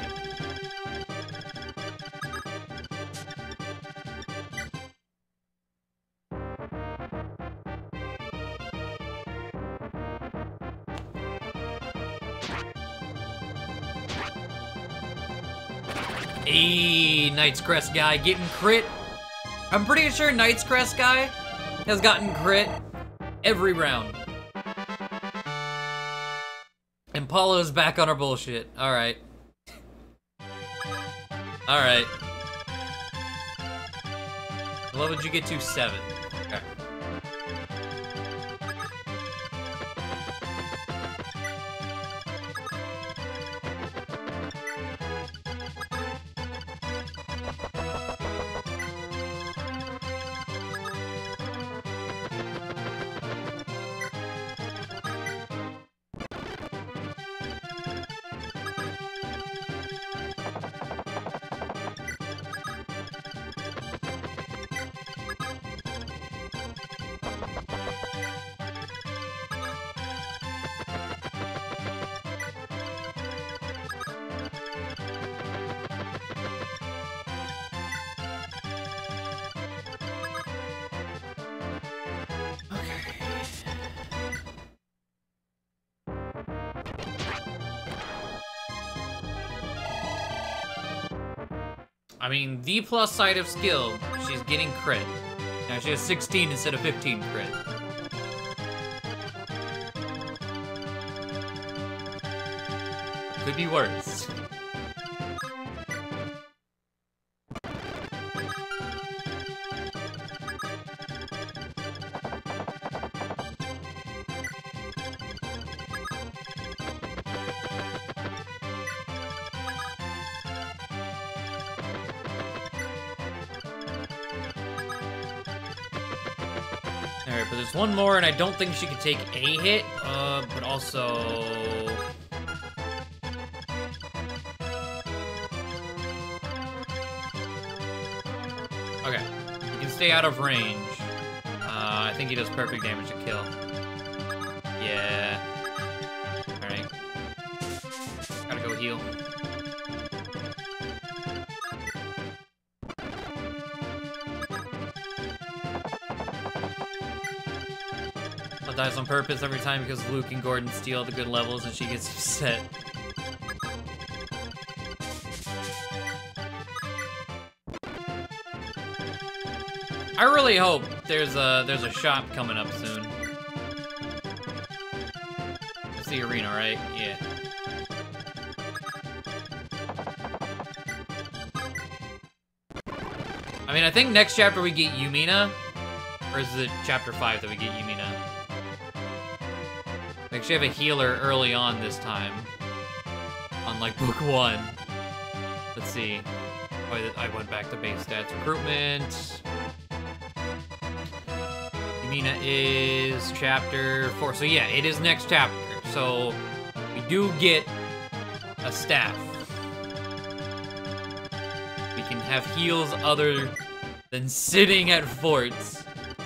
Ayy, Knight's Crest guy getting crit. I'm pretty sure Knight's Crest guy has gotten crit every round. And Paulo's back on our bullshit. Alright. Alright. What level did you get to? Seven. Okay. I mean, the plus side of skill, she's getting crit. Now she has sixteen instead of fifteen crit. Could be worse. Alright, but there's one more, and I don't think she could take a hit, uh, but also... stay out of range. Uh, I think he does perfect damage to kill. Yeah. Alright. Gotta go heal. I'll dies on purpose every time because Luke and Gordon steal the good levels and she gets upset. I really hope there's a there's a shop coming up soon. It's the arena, right? Yeah. I mean, I think next chapter we get Yumina, or is it chapter five that we get Yumina? We actually have a healer early on this time, unlike book one. Let's see. Oh, I went back to base stats. Recruitment. Yumina is chapter four. So yeah, it is next chapter. So we do get a staff. We can have heals other than sitting at forts.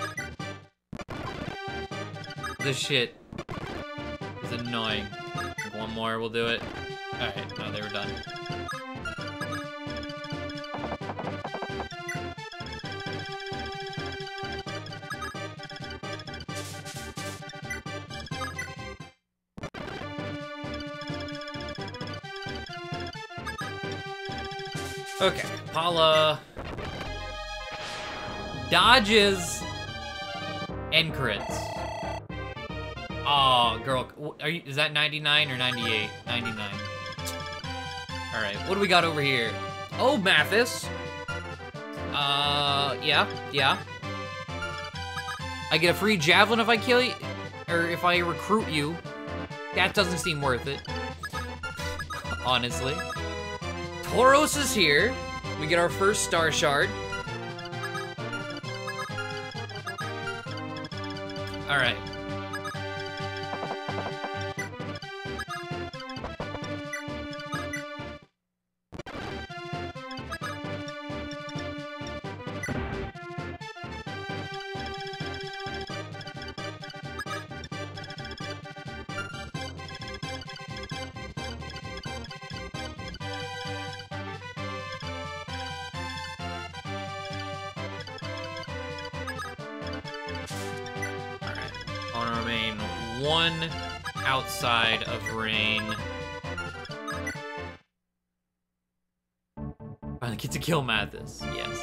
This shit is annoying. One more, we'll do it. Alright, no, they were done. Okay, Paula dodges and crits. Oh, girl, are you, is that ninety-nine or ninety-eight? ninety-nine. All right, what do we got over here? Oh, Mathis. Uh, yeah, yeah. I get a free javelin if I kill you, or if I recruit you. That doesn't seem worth it, honestly. Tauros is here. We get our first star shard. All right. One outside of rain. Finally get to kill Mathis. Yes.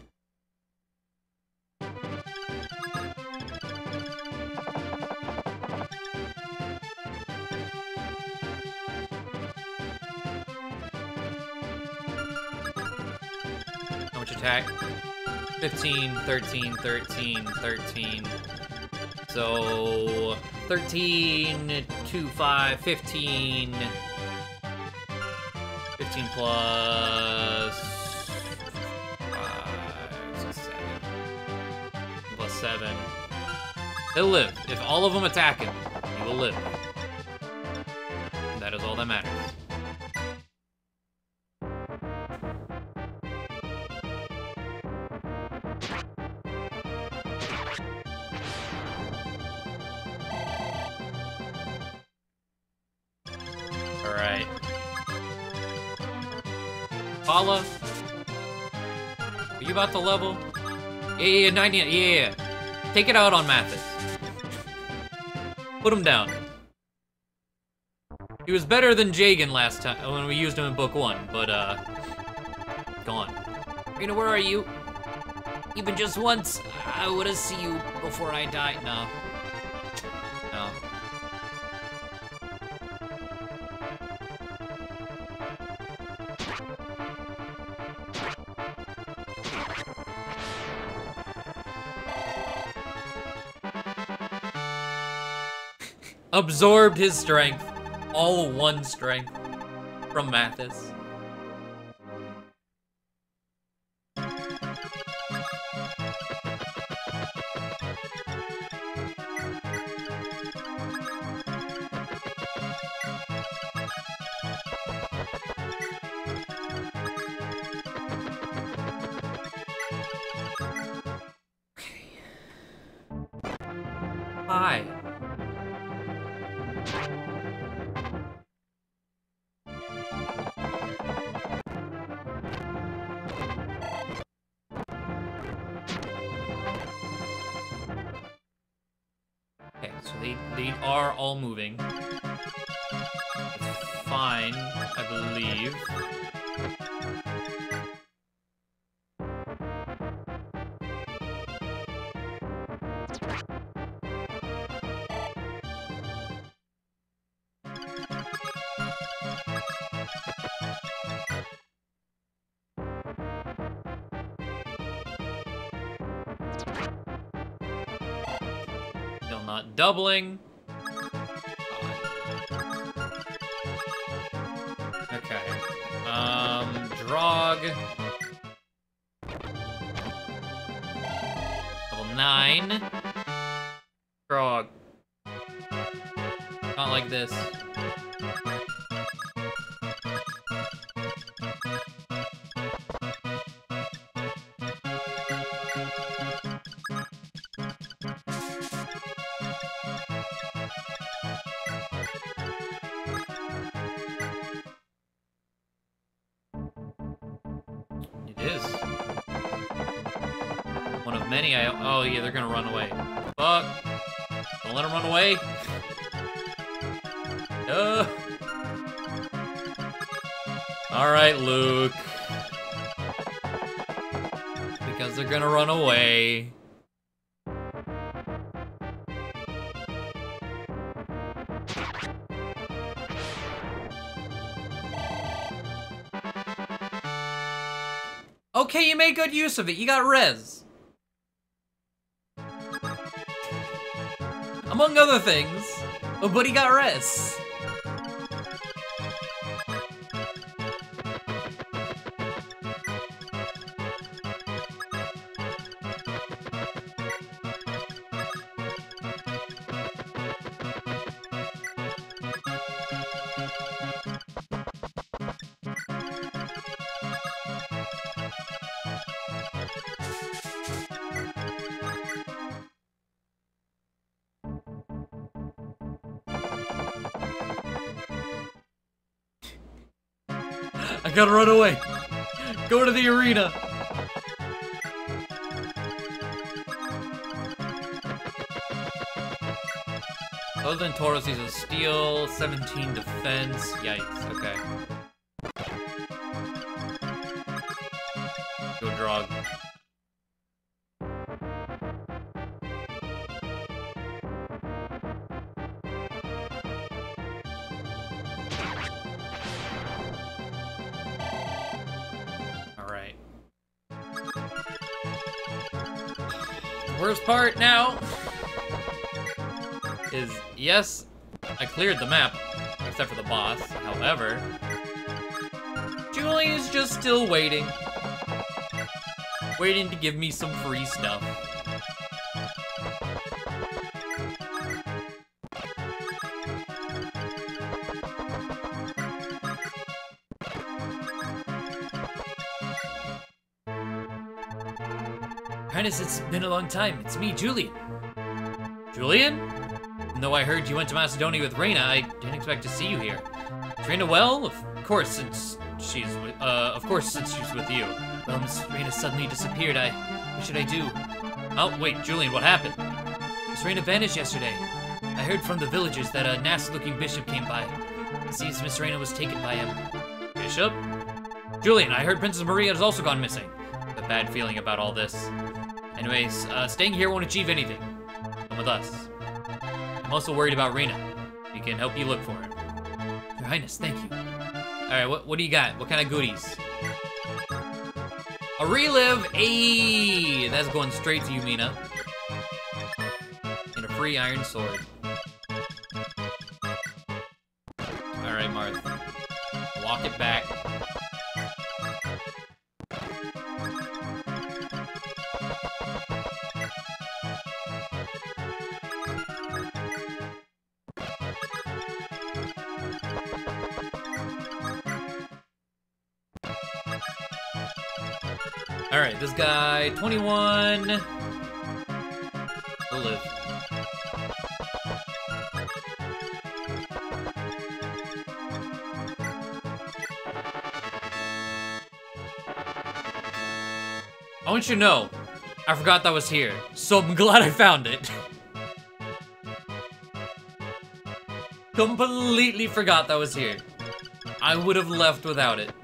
How much attack? fifteen, thirteen, thirteen, thirteen. So, thirteen, two, five, fifteen. fifteen plus five, six, seven. Plus seven. He'll live. If all of them attack him, he will live. That is all that matters. Paula, are you about to level? Yeah, yeah, ninety, yeah, yeah, yeah. Take it out on Mathis. Put him down. He was better than Jagan last time when we used him in book one, but uh, gone. Rena, where are you? Even just once, I would have seen you before I died. No. No. Absorbed his strength. All one strength from Mathis. high. Okay, so they, they are all moving. It's fine, I believe. Still not doubling. Okay. Um, Drog. Level nine. Drog. Not like this. It is. One of many I... Oh, yeah, they're gonna run away. Fuck. Don't let them run away. Uh. Alright, Luke. Because they're gonna run away. Okay, you made good use of it. You got res. Among other things, but he got res. I gotta run away. Go to the arena. Other than Tauros, he's a steel, seventeen defense. Yikes, okay. Go Drog. Alright. The worst part now is, yes, I cleared the map, except for the boss. However, Julie is just still waiting. Waiting to give me some free stuff. Highness, it's been a long time. It's me, Julian. Julian? Even though I heard you went to Macedonia with Reyna, I didn't expect to see you here. Is Reyna well? Of course, since she's with, uh, of course, since she's with you. Well, Miss Reyna suddenly disappeared. I, what should I do? Oh, wait, Julian, what happened? Miss Reyna vanished yesterday. I heard from the villagers that a nasty-looking bishop came by. It seems Miss Reyna was taken by him. Bishop? Julian, I heard Princess Maria has also gone missing. I have a bad feeling about all this. Anyways, uh, staying here won't achieve anything. Come with us. I'm also worried about Reyna. We can help you look for her. Your Highness, thank you. Alright, what, what do you got? What kind of goodies? A relive! Ayy! That's going straight to you, Mina. And a free iron sword. Alright, Marth. Walk it back. Alright, this guy, twenty-one. He'll live. I want you to know, I forgot that was here, so I'm glad I found it. Completely forgot that was here. I would have left without it.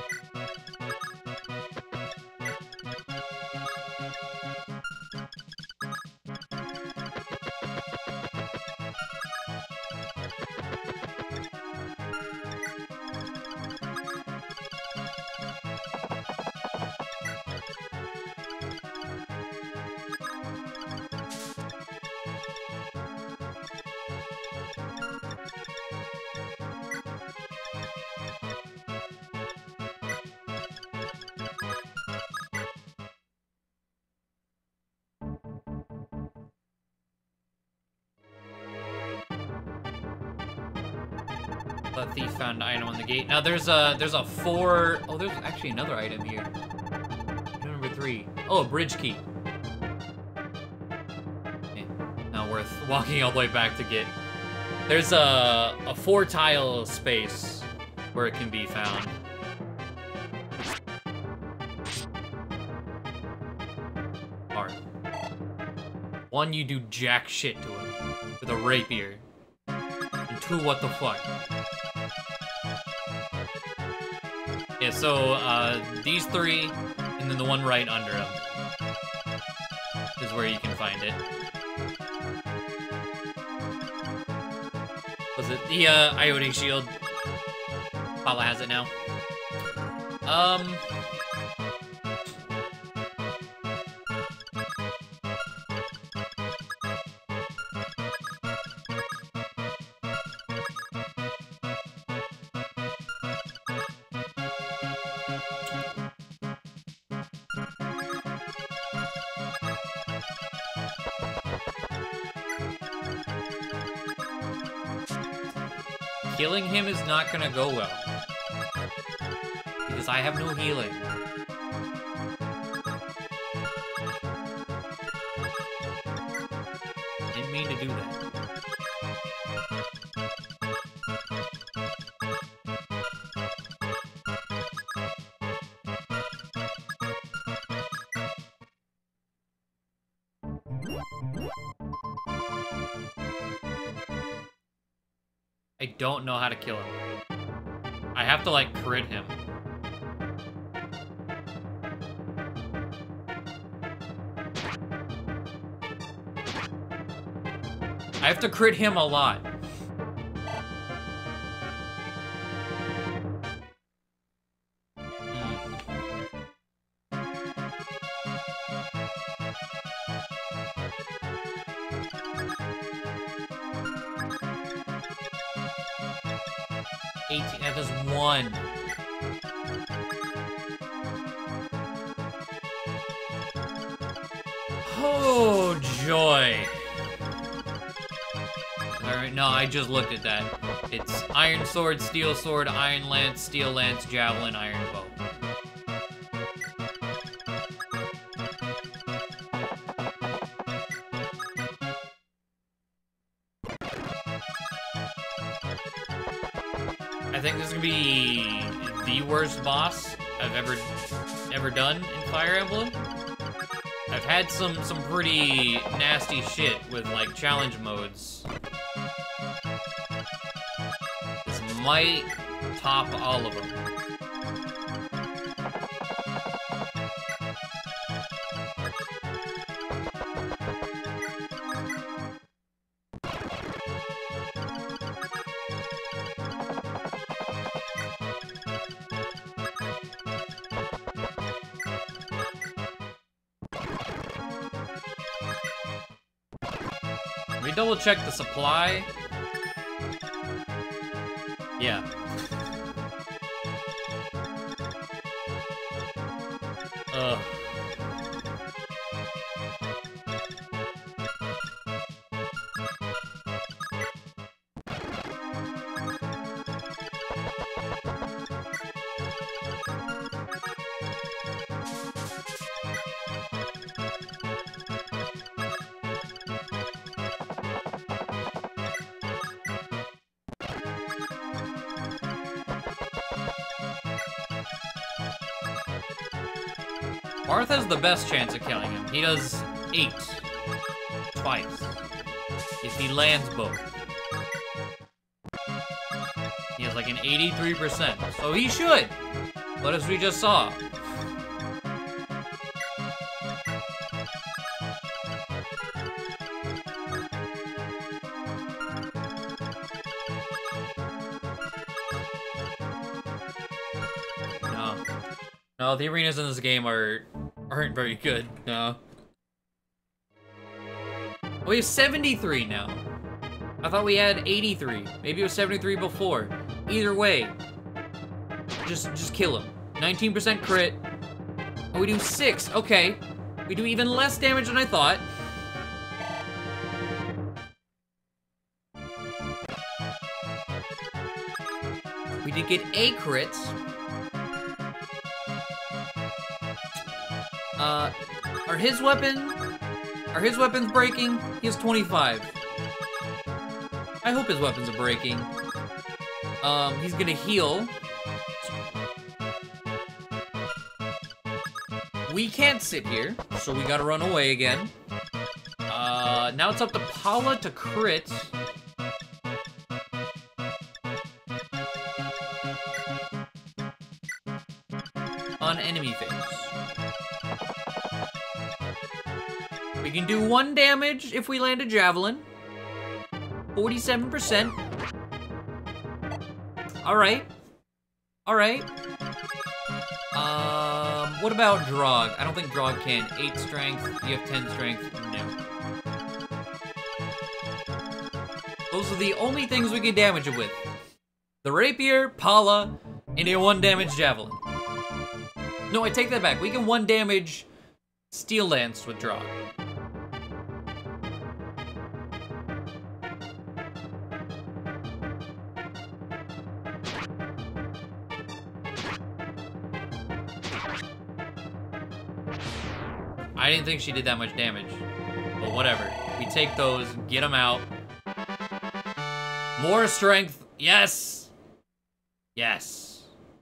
The thief found an item on the gate. Now there's a there's a four oh there's actually another item here. Number three. Oh, a bridge key. Okay. Not worth walking all the way back to get. There's a a four tile space where it can be found. Marth. One, you do jack shit to him with a rapier. And two, what the fuck? Yeah, so, uh, these three, and then the one right under him is where you can find it. Was it the, uh, Iote shield? Paula has it now. Um... Killing him is not gonna go well. Because I have no healing. Didn't mean to do that. I don't know how to kill him. I have to, like, crit him. I have to crit him a lot. eighteen, that is one. Oh, joy. Alright, no, I just looked at that. It's Iron Sword, Steel Sword, Iron Lance, Steel Lance, Javelin, Iron Bow. I think this is gonna be the worst boss I've ever ever done in Fire Emblem. I've had some some pretty nasty shit with like challenge modes. This might top all of them. Let me double check the supply. Yeah. Ugh. Marth has the best chance of killing him. He does eight. Twice. If he lands both. He has like an eighty-three percent. So he should. But as we just saw. No. No, the arenas in this game are aren't very good. No. We have seventy-three now. I thought we had eighty-three. Maybe it was seventy-three before. Either way, just just kill him. nineteen percent crit. Oh, we do six. Okay. We do even less damage than I thought. We did get a crit. Uh, are his weapon... Are his weapons breaking? He has twenty-five. I hope his weapons are breaking. Um, he's gonna heal. We can't sit here, so we gotta run away again. Uh, now it's up to Paula to crit. On enemy phase. We can do one damage if we land a javelin. forty-seven percent. Alright. Alright. Um, what about Drog? I don't think Drog can. eight strength, you have ten strength. No. Those are the only things we can damage it with. The Rapier, Pala, and a one damage javelin. No, I take that back. We can one damage Steel Lance with Drog. I didn't think she did that much damage, but whatever. We take those, get them out. More strength, yes! Yes.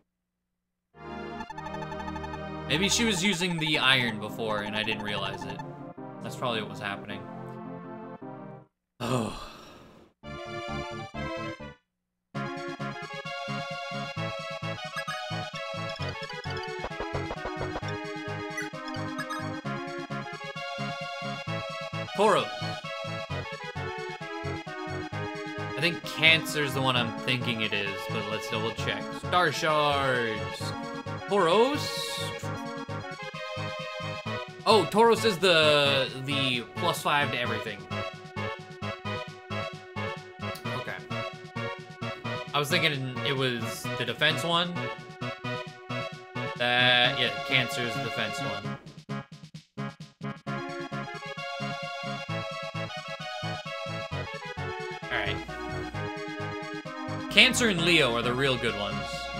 Maybe she was using the iron before and I didn't realize it. That's probably what was happening. Oh. Toros. I think Cancer's the one I'm thinking it is, but let's double check. Star Shards. Toros. Oh, Toros is the the plus five to everything. Okay. I was thinking it was the defense one. That yeah, Cancer's the defense one. Alright. Cancer and Leo are the real good ones.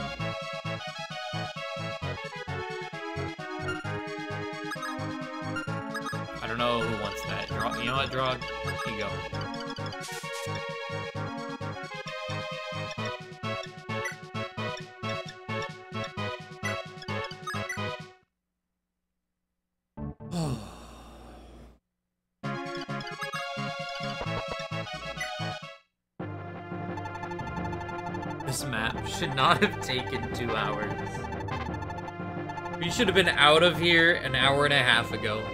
I don't know who wants that. Drog, you know what, Drog? Here you go. This map should not have taken two hours. We should have been out of here an hour and a half ago.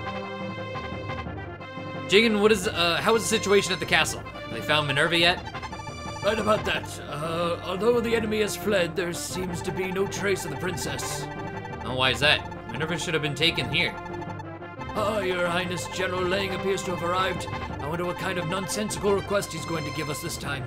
Jigen, what is, uh, how is the situation at the castle? Have they found Minerva yet? Right about that. Uh, although the enemy has fled, there seems to be no trace of the princess. Oh, why is that? Minerva should have been taken here. Ah, Your Highness, General Lang appears to have arrived. I wonder what kind of nonsensical request he's going to give us this time.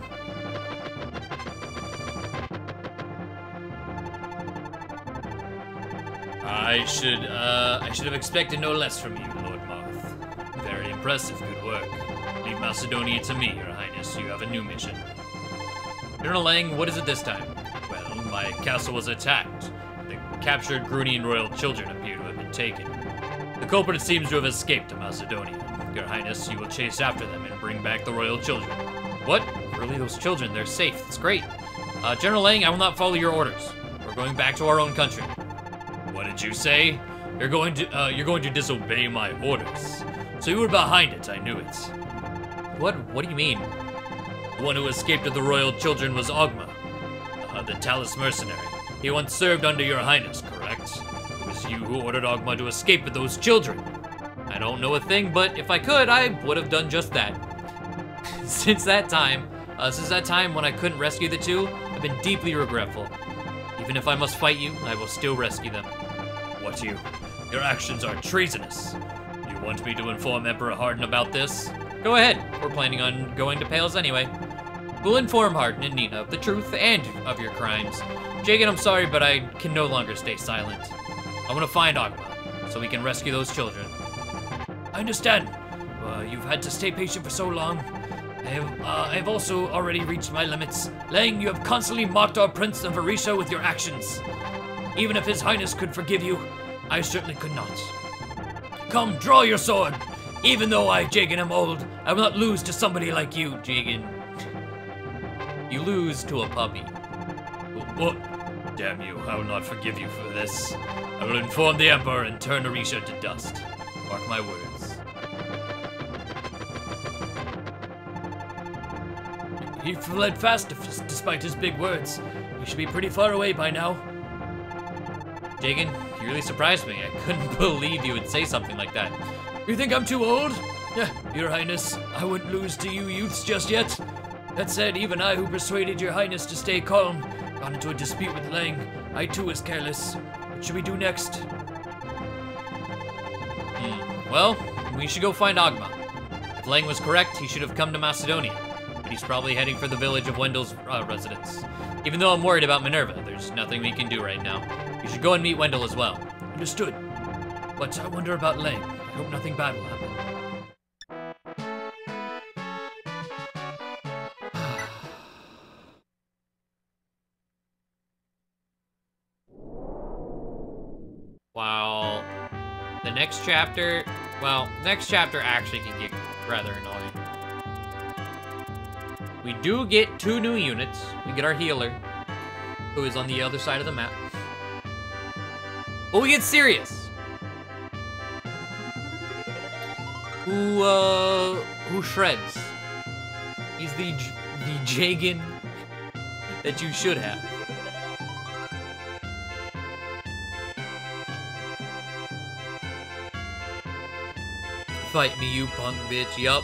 I should, uh, I should have expected no less from you, Lord Marth. Very impressive, good work. Leave Macedonia to me, Your Highness. You have a new mission. General Lang, what is it this time? Well, my castle was attacked. The captured Grunian royal children appear to have been taken. The culprit seems to have escaped to Macedonia. Your Highness, you will chase after them and bring back the royal children. What? Really, those children, they're safe. That's great. Uh, General Lang, I will not follow your orders. We're going back to our own country. What did you say? You're going to, uh, you're going to disobey my orders. So you were behind it, I knew it. What, what do you mean? The one who escaped with the royal children was Ogma, uh, the Talus mercenary. He once served under your highness, correct? It was you who ordered Ogma to escape with those children. I don't know a thing, but if I could, I would have done just that. Since that time, uh, since that time when I couldn't rescue the two, I've been deeply regretful. Even if I must fight you, I will still rescue them. What you? Your actions are treasonous. You want me to inform Emperor Hardin about this? Go ahead. We're planning on going to Pales anyway. We'll inform Hardin and Nina of the truth and of your crimes. Jagan, I'm sorry, but I can no longer stay silent. I want to find Ogma, so we can rescue those children. I understand. Uh, you've had to stay patient for so long. I have, uh, I have also already reached my limits. Lang, you have constantly mocked our Prince of Arisha with your actions. Even if His Highness could forgive you, I certainly could not. Come, draw your sword. Even though I, Jagan, am old, I will not lose to somebody like you, Jagan. You lose to a puppy. What? Damn you, I will not forgive you for this. I will inform the Emperor and turn Arisha to dust. Mark my words. He fled fast despite his big words. He should be pretty far away by now. Jagan, you really surprised me. I couldn't believe you would say something like that. You think I'm too old? Yeah, Your Highness, I wouldn't lose to you youths just yet. That said, even I who persuaded Your Highness to stay calm got into a dispute with Lang. I too was careless. What should we do next? Hmm. Well, we should go find Ogma. If Lang was correct, he should have come to Macedonia. But he's probably heading for the village of Wendell's uh, residence. Even though I'm worried about Minerva, there's nothing we can do right now. We should go and meet Wendell as well. Understood. But I wonder about Lang. I hope nothing bad will happen. Wow. The next chapter, well, next chapter actually can get rather annoying. We do get two new units. We get our healer, who is on the other side of the map. But we get Sirius, who, uh, who shreds. He's the, the Jagan that you should have. Fight me, you punk bitch, yup.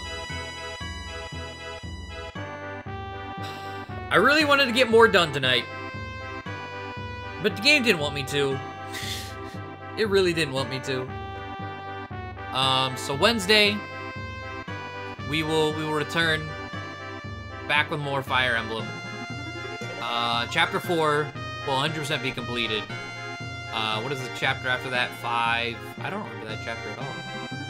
I really wanted to get more done tonight, but the game didn't want me to. It really didn't want me to. Um, so Wednesday, we will we will return back with more Fire Emblem. Uh, chapter four will one hundred percent be completed. Uh, what is the chapter after that? Five. I don't remember that chapter at all.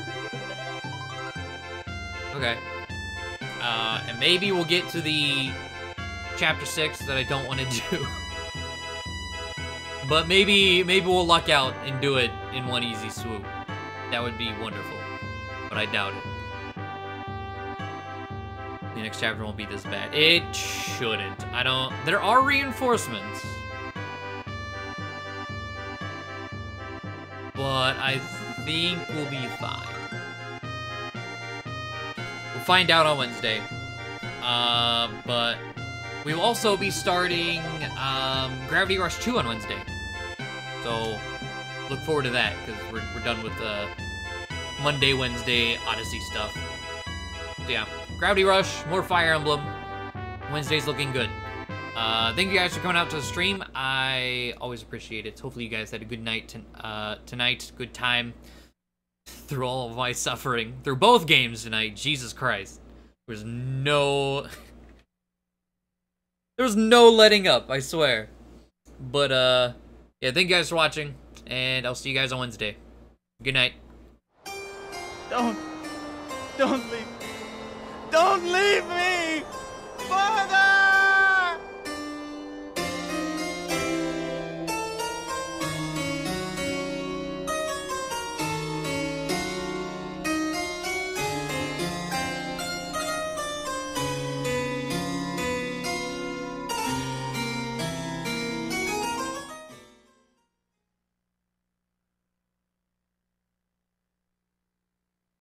Okay. Uh, and maybe we'll get to the chapter six that I don't want to do. But maybe maybe we'll luck out and do it in one easy swoop. That would be wonderful. But I doubt it. The next chapter won't be this bad. It shouldn't. I don't... There are reinforcements. But I think we'll be fine. We'll find out on Wednesday. Uh, but we will also be starting um, Gravity Rush two on Wednesday. So look forward to that, because we're, we're done with the Monday, Wednesday Odyssey stuff. So yeah, Gravity Rush, more Fire Emblem. Wednesday's looking good. Uh, thank you guys for coming out to the stream. I always appreciate it. Hopefully you guys had a good night uh, tonight, good time through all of my suffering. Through both games tonight, Jesus Christ. There's no... There's no letting up, I swear. But, uh, yeah, thank you guys for watching, and I'll see you guys on Wednesday. Good night. Don't, don't leave me. Don't leave me!